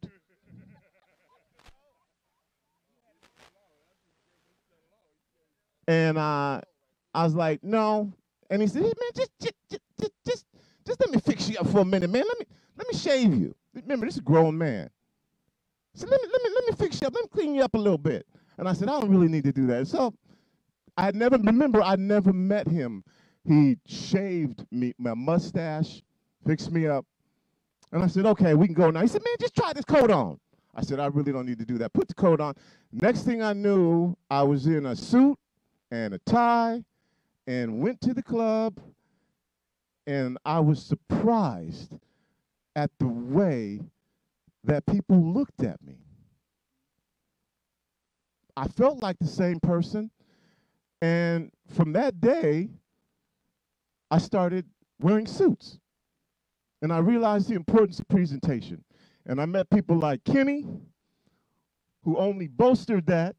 And I was like, "No." And he said, "Hey, man, just let me fix you up for a minute, man. Let me shave you. Remember, this is a grown man. So let me fix you up. Let me clean you up a little bit." And I said, "I don't really need to do that." So I never met him. He shaved me, my mustache, fixed me up. And I said, "Okay, we can go now." He said, "Man, just try this coat on." I said, "I really don't need to do that." Put the coat on. Next thing I knew, I was in a suit and a tie and went to the club, and I was surprised at the way that people looked at me. I felt like the same person, and from that day, I started wearing suits, and I realized the importance of presentation. And I met people like Kenny, who only boasted that.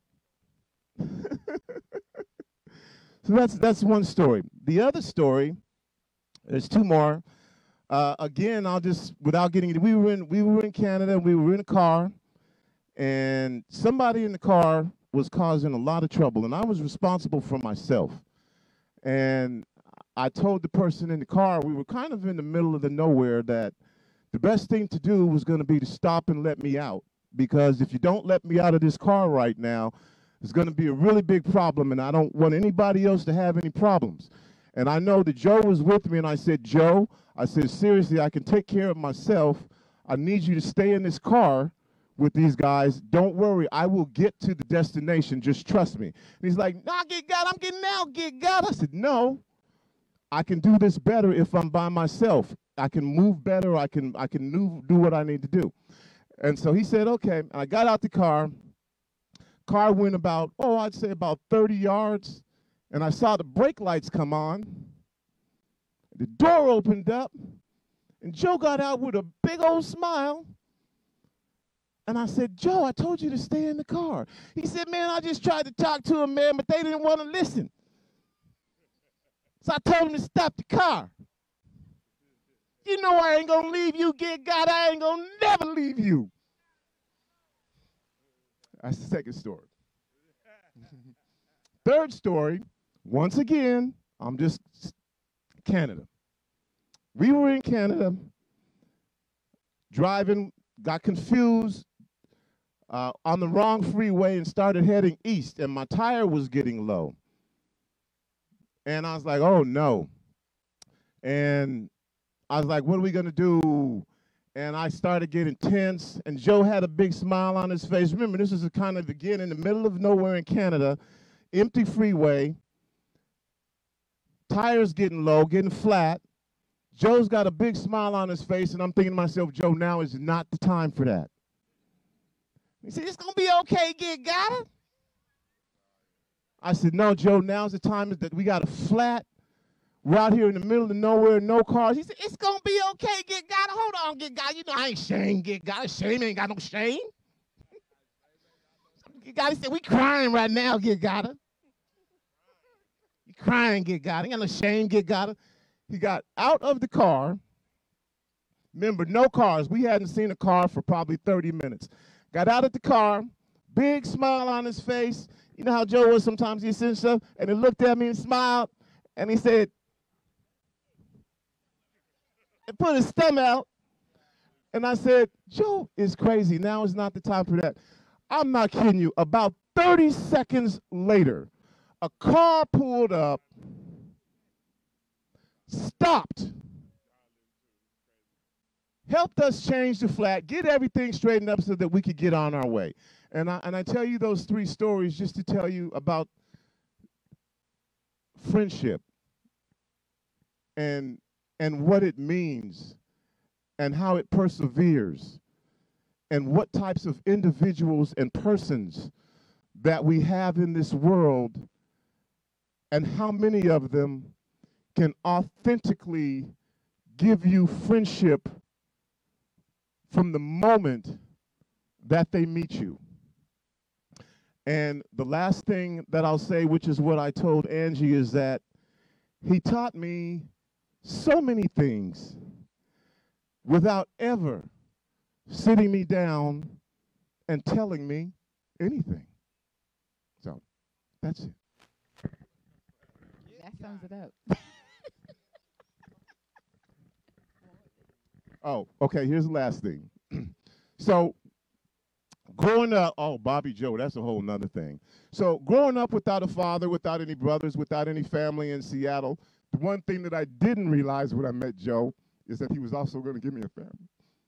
So that's one story. The other story, there's two more. Again, I'll just, without getting into, we were in Canada, we were in a car, and somebody in the car was causing a lot of trouble, and I was responsible for myself. And I told the person in the car, we were kind of in the middle of the nowhere, that the best thing to do was going to be to stop and let me out, because if you don't let me out of this car right now, it's going to be a really big problem, and I don't want anybody else to have any problems. And I know that Joe was with me, and I said, "Joe," I said, "seriously, I can take care of myself. I need you to stay in this car with these guys. Don't worry, I will get to the destination. Just trust me." And he's like, "Nah, get God, I'm getting out, get God." I said, "No, I can do this better if I'm by myself. I can move better. I can do what I need to do." And so he said, "Okay." And I got out the car. Car went about, I'd say about 30 yards, and I saw the brake lights come on. The door opened up, and Joe got out with a big old smile. And I said, "Joe, I told you to stay in the car." He said, "Man, I just tried to talk to him, man, but they didn't want to listen. So I told him to stop the car. You know I ain't going to leave you, get God. I ain't going to never leave you." That's the second story. Third story, once again, I'm just Canada. We were in Canada, driving, got confused on the wrong freeway and started heading east, and my tire was getting low. And I was like, "Oh, no." And I was like, "What are we going to do?" And I started getting tense, and Joe had a big smile on his face. Remember, this is kind of, again, in the middle of nowhere in Canada, empty freeway, tires getting low, getting flat. Joe's got a big smile on his face, and I'm thinking to myself, "Joe, now is not the time for that." He said, "It's going to be okay, get got it." I said, "No, Joe, now's the time that we got a flat. We're out here in the middle of nowhere, no cars." He said, "It's going to be okay, get got it. Hold on, get got it. You know I ain't shame, get got it. Shame ain't got no shame." Get got it. He said, "We crying right now, get got it. You crying, get got it. Ain't got no shame, get got it." He got out of the car. Remember, no cars. We hadn't seen a car for probably 30 minutes. Got out of the car, big smile on his face. You know how Joe was sometimes, he said stuff, and he looked at me and smiled, and he said, and put his thumb out. And I said, "Joe is crazy. Now is not the time for that." I'm not kidding you. About 30 seconds later, a car pulled up, stopped. helped us change the flat, get everything straightened up so that we could get on our way. And I tell you those 3 stories just to tell you about friendship and what it means and how it perseveres and what types of individuals and persons that we have in this world and how many of them can authentically give you friendship from the moment that they meet you. And the last thing that I'll say, which is what I told Angie, is that he taught me so many things without ever sitting me down and telling me anything. So that's it. That sums it up. Oh, okay, here's the last thing. So growing up, oh, Bobby Joe, that's a whole nother thing. So growing up without a father, without any brothers, without any family in Seattle, the one thing that I didn't realize when I met Joe is that he was also going to give me a family.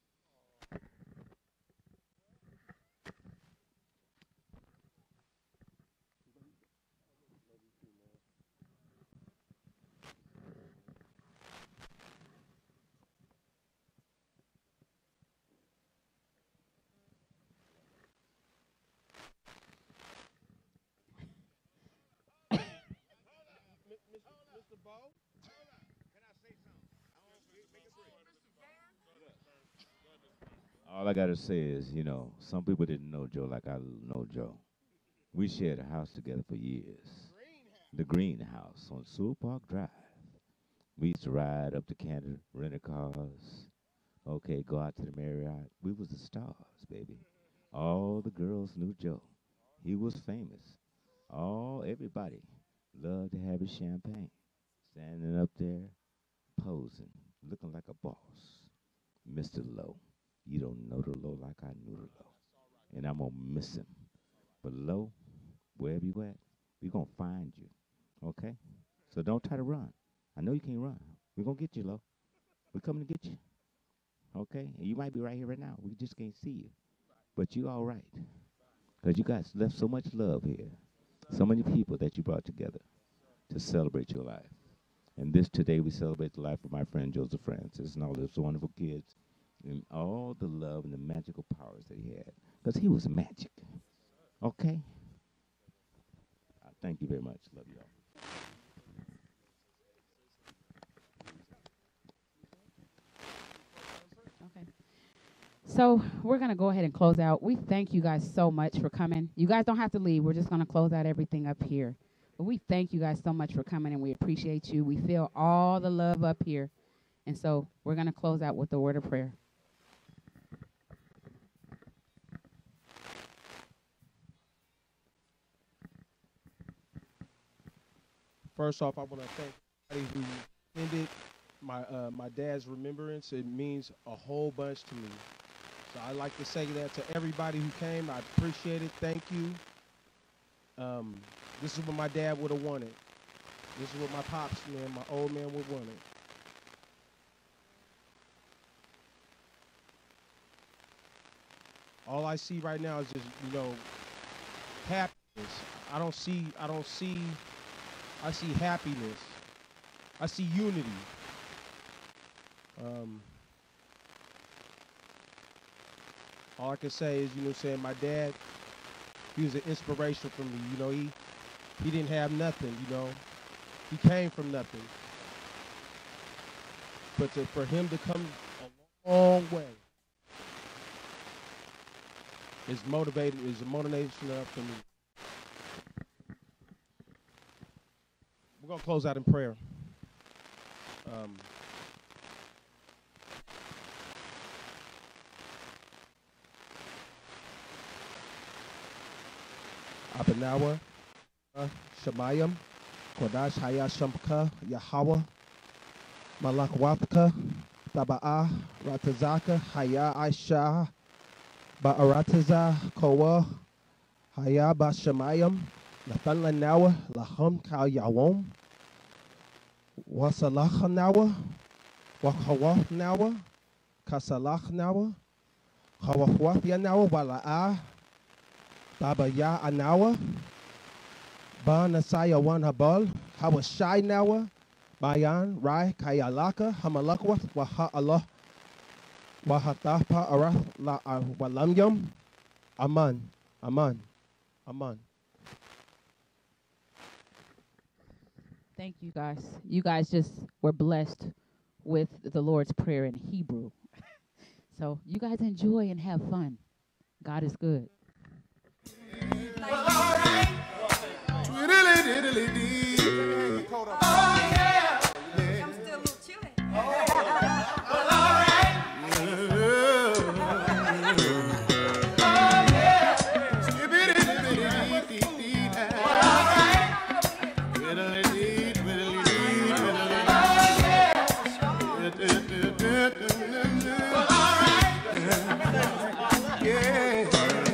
All I gotta say is, you know, some people didn't know Joe like I know Joe. We shared a house together for years. The greenhouse on Sewell Park Drive. We used to ride up to Canada, rent cars. Okay, go out to the Marriott. We was the stars, baby. All the girls knew Joe. He was famous. Everybody loved to have his champagne. Standing up there, posing, looking like a boss. Mr. Lowe. You don't know the Lowe like I knew the Lowe. And I'm going to miss him. But Lowe, wherever you at, we going to find you. Okay? So don't try to run. I know you can't run. We're going to get you, Lowe. We're coming to get you. Okay? And you might be right here right now. We just can't see you. But you all right. Because you guys left so much love here. So many people that you brought together to celebrate your life. And this today we celebrate the life of my friend Joseph Francis and all those wonderful kids and all the love and the magical powers that he had. Because he was magic. Okay? Thank you very much. Love you all. Okay. So we're going to go ahead and close out. We thank you guys so much for coming. You guys don't have to leave. We're just going to close out everything up here. But we thank you guys so much for coming, and we appreciate you. We feel all the love up here. And so we're going to close out with the word of prayer. First off, I want to thank everybody who ended my dad's remembrance. It means a whole bunch to me. So I'd like to say that to everybody who came. I appreciate it. Thank you. This is what my dad would have wanted. This is what my pops, man, my old man would want it. All I see right now is just, happiness. I see happiness. I see unity. All I can say is, my dad, he was an inspiration for me. He didn't have nothing, He came from nothing. But for him to come a long way is a motivation up for me. We're going to close out in prayer. Abanawa, Shemayim, Kodash Haya Shamka, Yahweh, Malakwapka, Taba'a, Ratazaka, Haya Aisha, Ba'arataza, Kowa, Haya Ba Shemayim, Nathan Lanawa, Laham Kal Yawom, Wasalach Nawa, Wakawa Nawa, Kasalach Nawa, Hawahwafia Nawa, Wala'a, Babaya Anawa, Ba Nasaya Wan Habal, Hawashai Nawa, Bayan, Rai, Kayalaka, Hamalakwa, Waha Allah, Wahatapa Arath, La Walamyam, Aman, Aman, Aman. Thank you, guys. You guys just were blessed with the Lord's Prayer in Hebrew. So you guys enjoy and have fun. God is good. Well, all right. Twiddly-diddly-dee. Oh, yeah. I'm still a little chilly. Well, all right. Oh, yeah. Skibbity-dibbity-dee-dee-dee. Well, all right. Twiddly-dee, twiddly-dee, twiddly-dee. Well, all right. Yeah.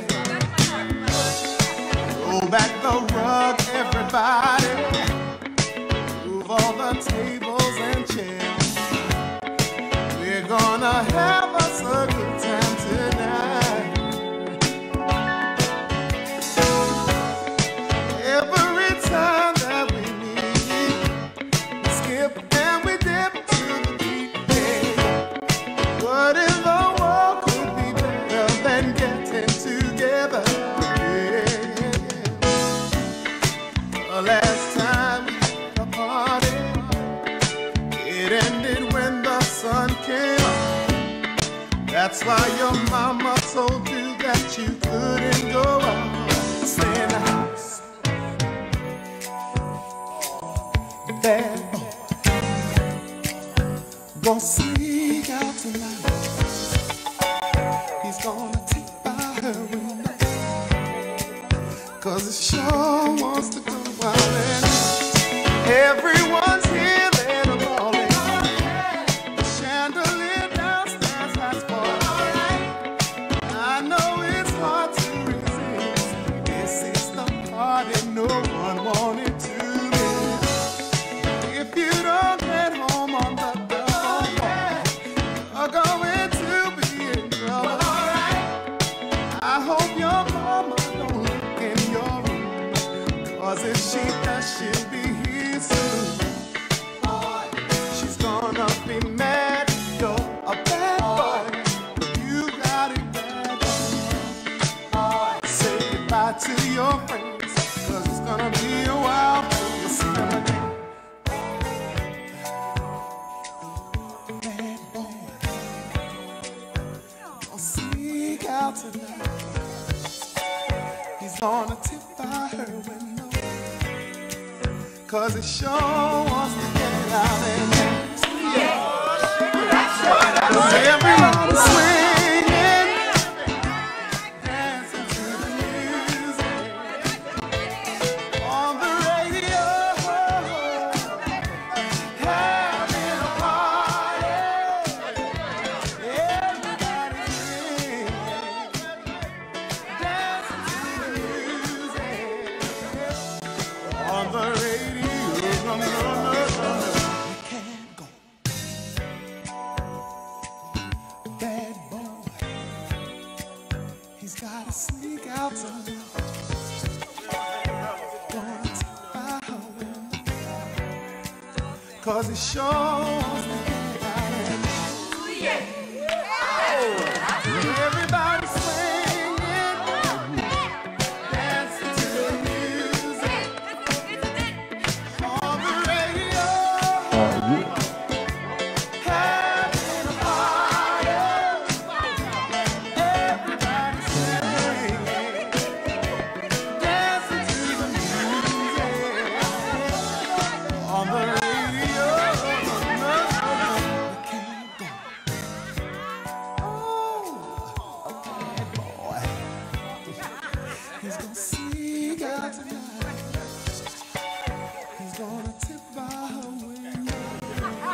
Roll back the rug, everybody. Move all the tables and chairs. We're gonna have us a good time tonight. Every time that we meet, we skip and we dip to the beat. Yeah. What in the world could be better than getting together? The last time we had a party, it ended when the sun came up. That's why your mama told you that you couldn't go out. Stay in the house. Bad boy, gonna sneak out tonight. He's gonna take by her window, 'cause he sure wants to go out and everyone's here, let them all in. The chandelier downstairs has spoiled. I know it's hard to resist. This is the party no one wanted to miss. If you don't get home on the double, you're going to be in trouble. I hope your mama don't look in your room, 'cause if she does, she'll be here soon. She's gonna be mad. You're a bad boy. You got it bad. Say goodbye to your friends, 'cause it's gonna be a while before you see them again. Bad boy, gonna sneak out tonight. He's gonna tip by her window, 'cause it sure wants to get out and dance. Yeah. Everyone's swinging, dancing to the music on the radio, having a party. Everybody's swinging, dancing to the music on the radio. No, no, no, no, no. We can't go. Bad boy, he's gotta sneak out tonight. Gonna take by her window, 'cause he sure wants to get out and everybody's swinging, dancing to the music on the radio, having a party. Everybody's swinging, dancing to the music on the radio. No, no, no, we can't go. Oh, a bad boy. He's gonna sneak out tonight. He's gonna tip by her window,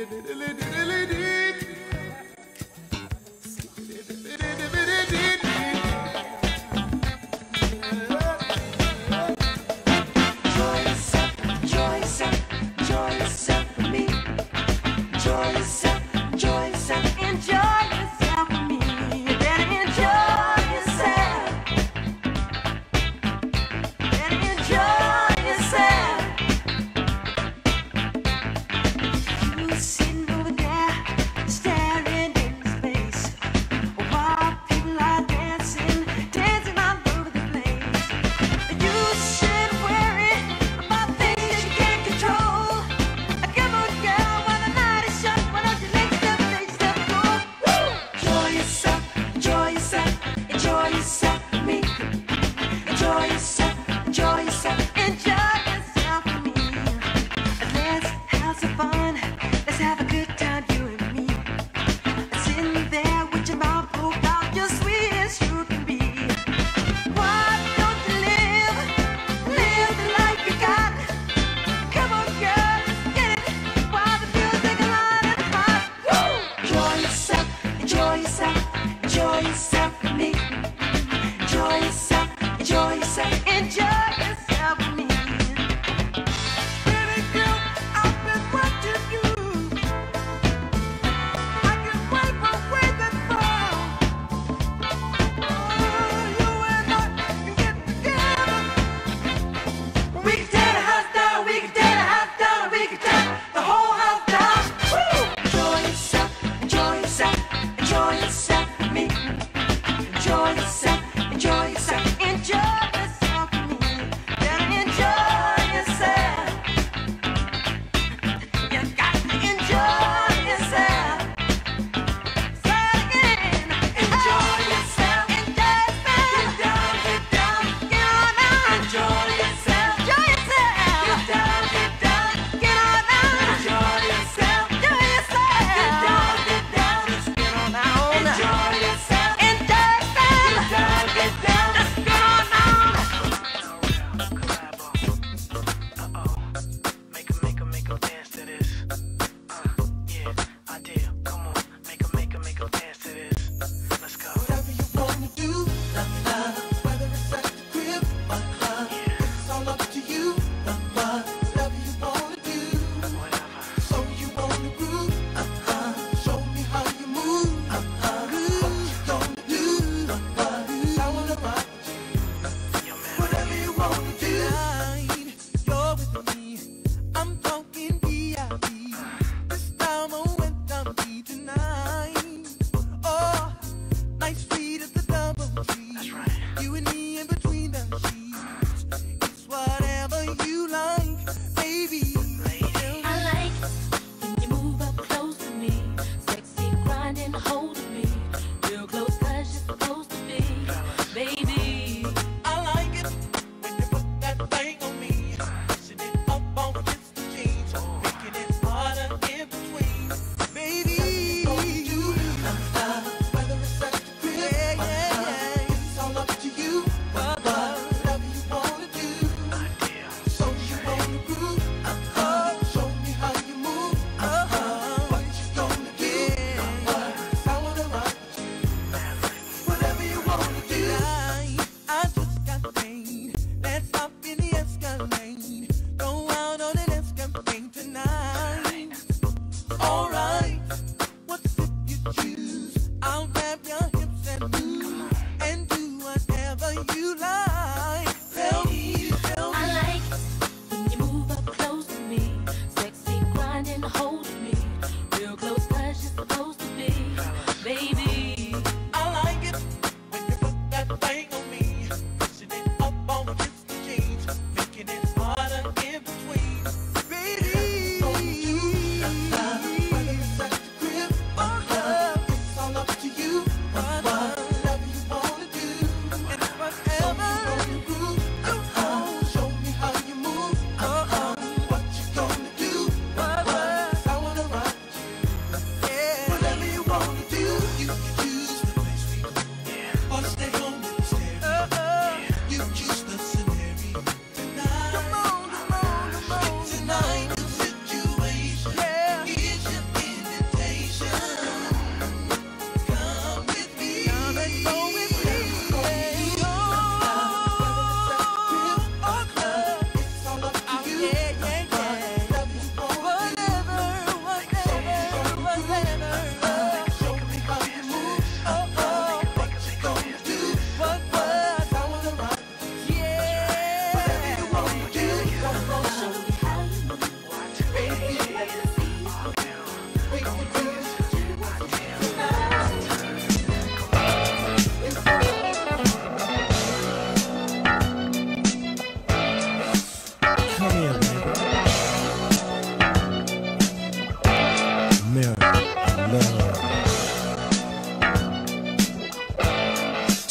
Enjoy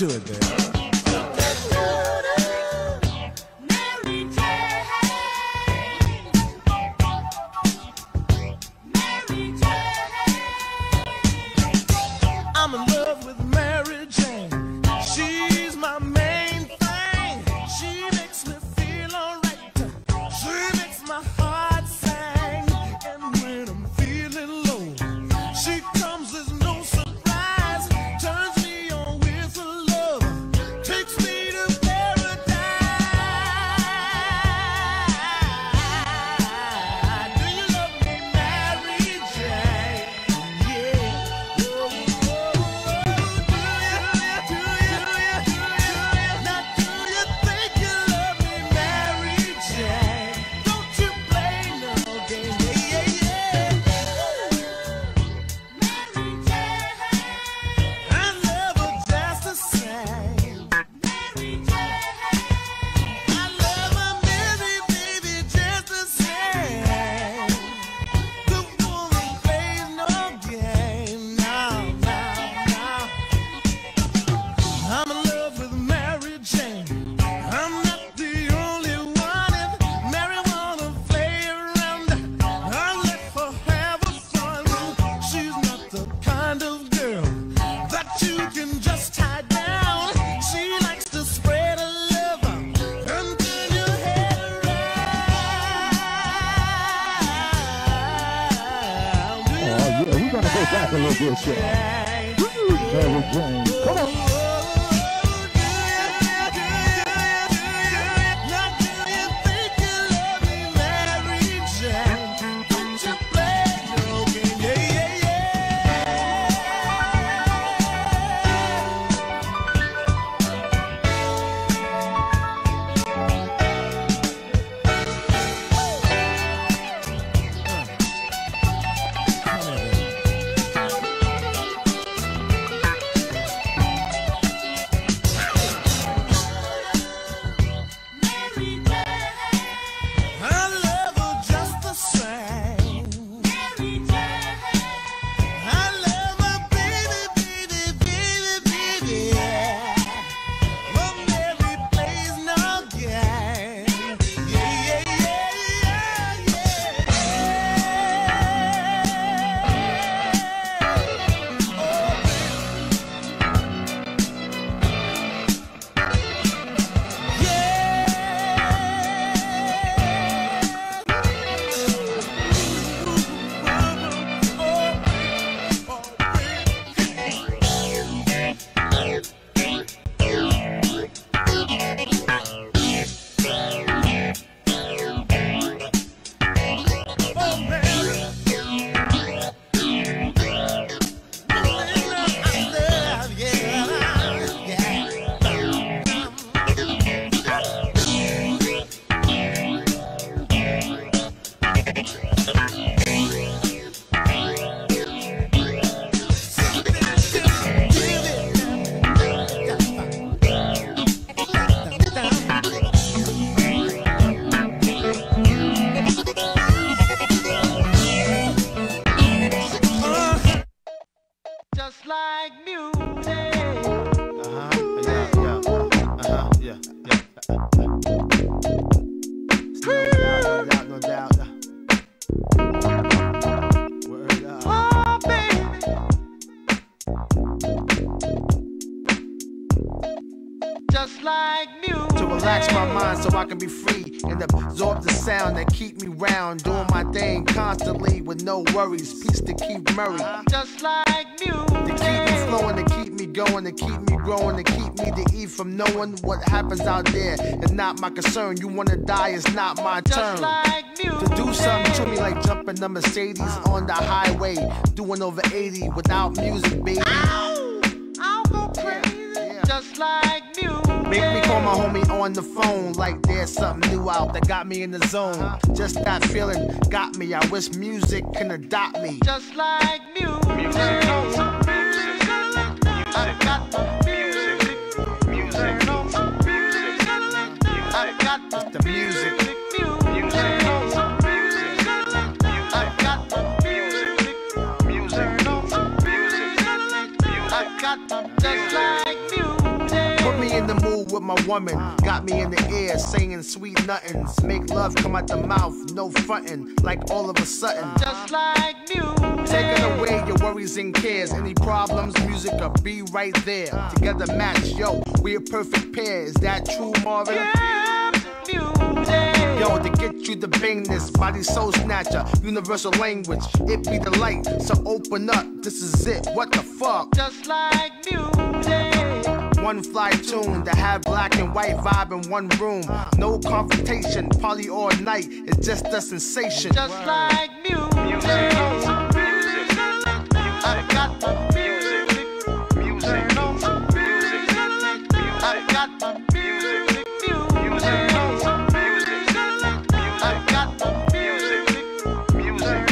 do it, baby. I'm in love with Mary Jane. She's my main thing. She makes me feel alright. She makes my heart sing. And when I'm feeling low, she comes as no surprise. Turns me on with her love. Takes me to paradise. Do you love me, Mary Jane? Yeah. I'm in love with Mary Jane. I'm not the only one. If Mary wanna play around, I'll let her have a fun. She's not the kind of girl that you can just tie down. She likes to spread her love and turn your head around. Oh, yeah, we're going to go back a little bit, y'all. Mary Jane, come on. Just like music. No doubt. Oh, baby. Just like music. To relax my mind so I can be free and absorb the sound that keep me round, doing my thing constantly with no worries. Peace to Keith Murray. Just like music. To keep me flowing, to keep me going, to keep me growing, to keep me to eat from knowing what happens out there. It's not my concern. You wanna die, it's not my turn. Like to do something to me like jumping the Mercedes on the highway, doing over 80 without music, baby. I'll go crazy. Just like music. Make me call my homie on the phone like there's something new out that got me in the zone. Just that feeling got me. I wish music can adopt me. Just like music. I got the music. I got the music. I got the music. I got just like music. with my woman. Got me in the air, saying sweet nothings. Make love come out the mouth, no frontin'. Like all of a sudden, just like music. Taking away your worries and cares. Any problems, music will be right there. Together match, yo, we a perfect pair. Is that true, Marvin? Yeah, music. Yo, to get you the bangness, body soul snatcher, universal language. It be the light, so open up. This is it. What the fuck? Just like music. One fly tune to have black and white vibe in one room. No confrontation, party all night. It's just a sensation. Just like music. I got the music. Music. I got the music. Music. I got the music. Music.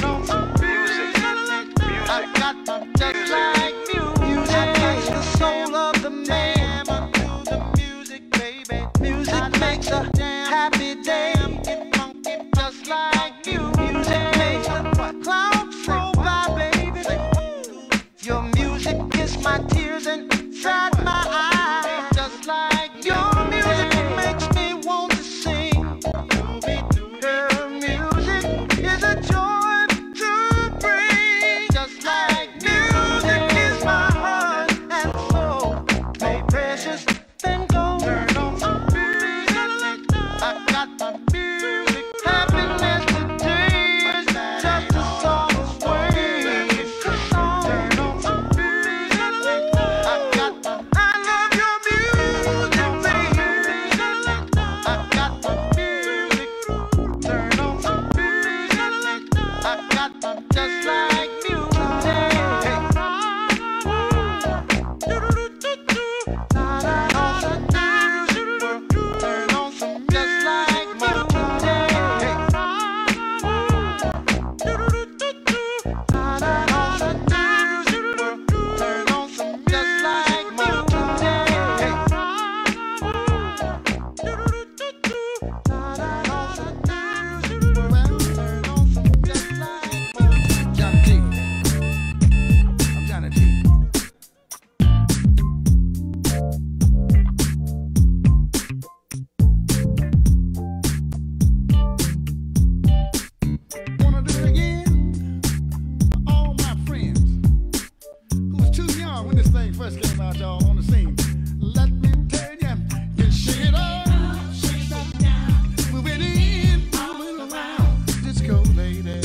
I got the just like music. Music makes the soul of the man. To the music, baby. Music makes a happy day. Get funky, just like you. Music makes the clouds roll by, baby. Your music is my tears inside my eyes. Just like your music makes me want to sing. Her music is a joy to bring. Just like music is my heart and soul. More precious than gold. Turn on some music. I got the music. Happiness today is just a song away. Turn on some music. I got the. I love your music, baby. I got the music. Turn on some music. I got the just like music. Turn on some just like Wanna do it again? All my friends who was too young when this thing first came out, y'all, on the scene. Let me tell you, you shake it up, moving in, moving around, disco lady.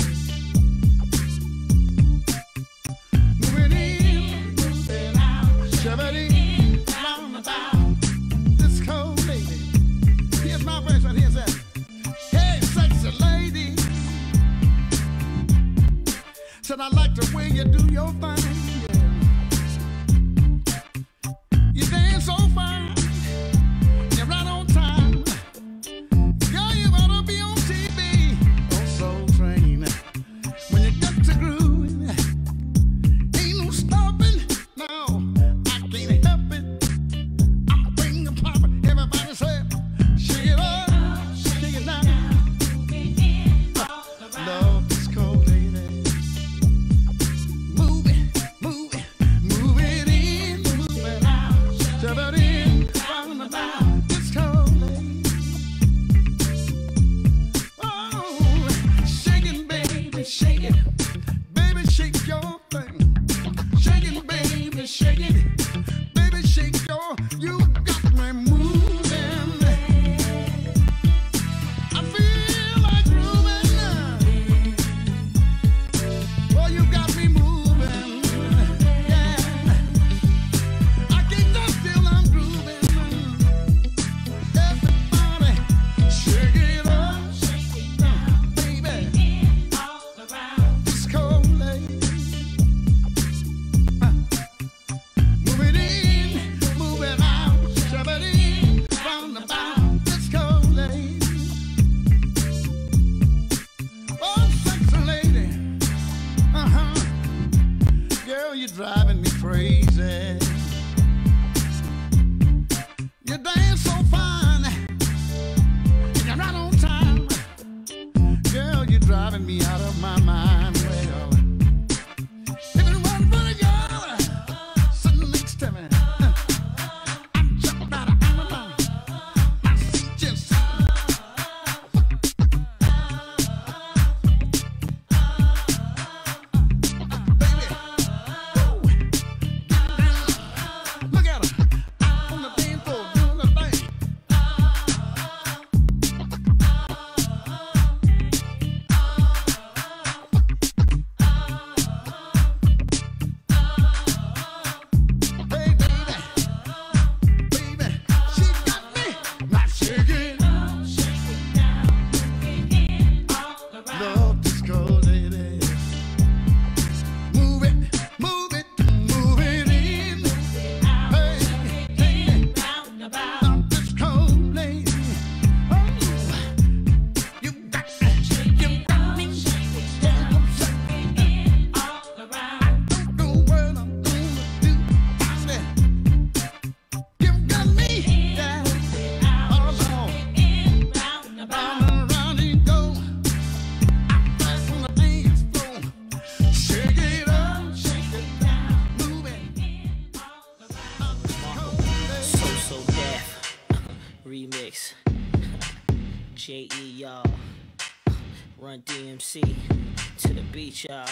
Moving in, moving out, shoving round about, disco lady. Here's my verse right here, says, hey, sexy lady. Said I like the way you do your thing, yeah. You dance so fine, you're right on time. Girl, you ought to be on TV, on Soul Train. When you get to grooving, ain't no stopping. No, I can't help it. I'm bringing poppin'. Everybody say, shake it up, shake it down. Love disco lady. Move it, remix. J.E. y'all. Run DMC to the beach, y'all.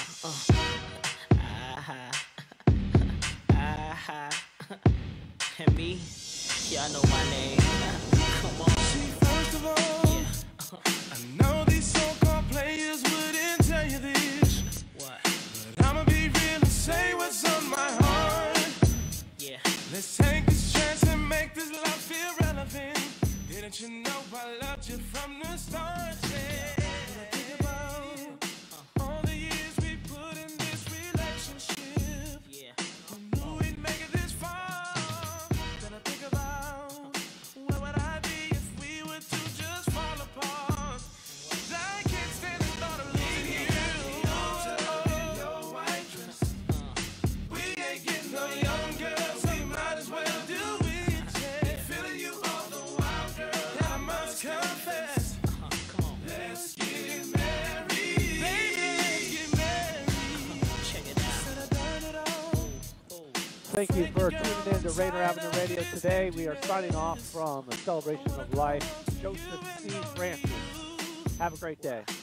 And me, y'all know my name. Come on. See, first of all, I know these so-called players wouldn't tell you this. What? But I'ma be real and say what's on my heart. Yeah. Let's take this chance and make this love feel relevant. Didn't you know I loved you from the start? Yeah. Think about all the years we put in this relationship. Yeah. Who knew we'd make it this far? Then I think about where would I be if we were to just fall apart? 'Cause I can't stand the thought of losing you. Your white dress. We ain't getting no young girls. We might as well do it. Yeah. Feeling you all the wild girl. I must confess. Come on. Let's get married. Baby, let's get married. Check it out. Said I done it all. Thank you for tuning in to Rainer Avenue Radio today. We are signing off from a celebration of life. Joseph C. Francis. Have a great day.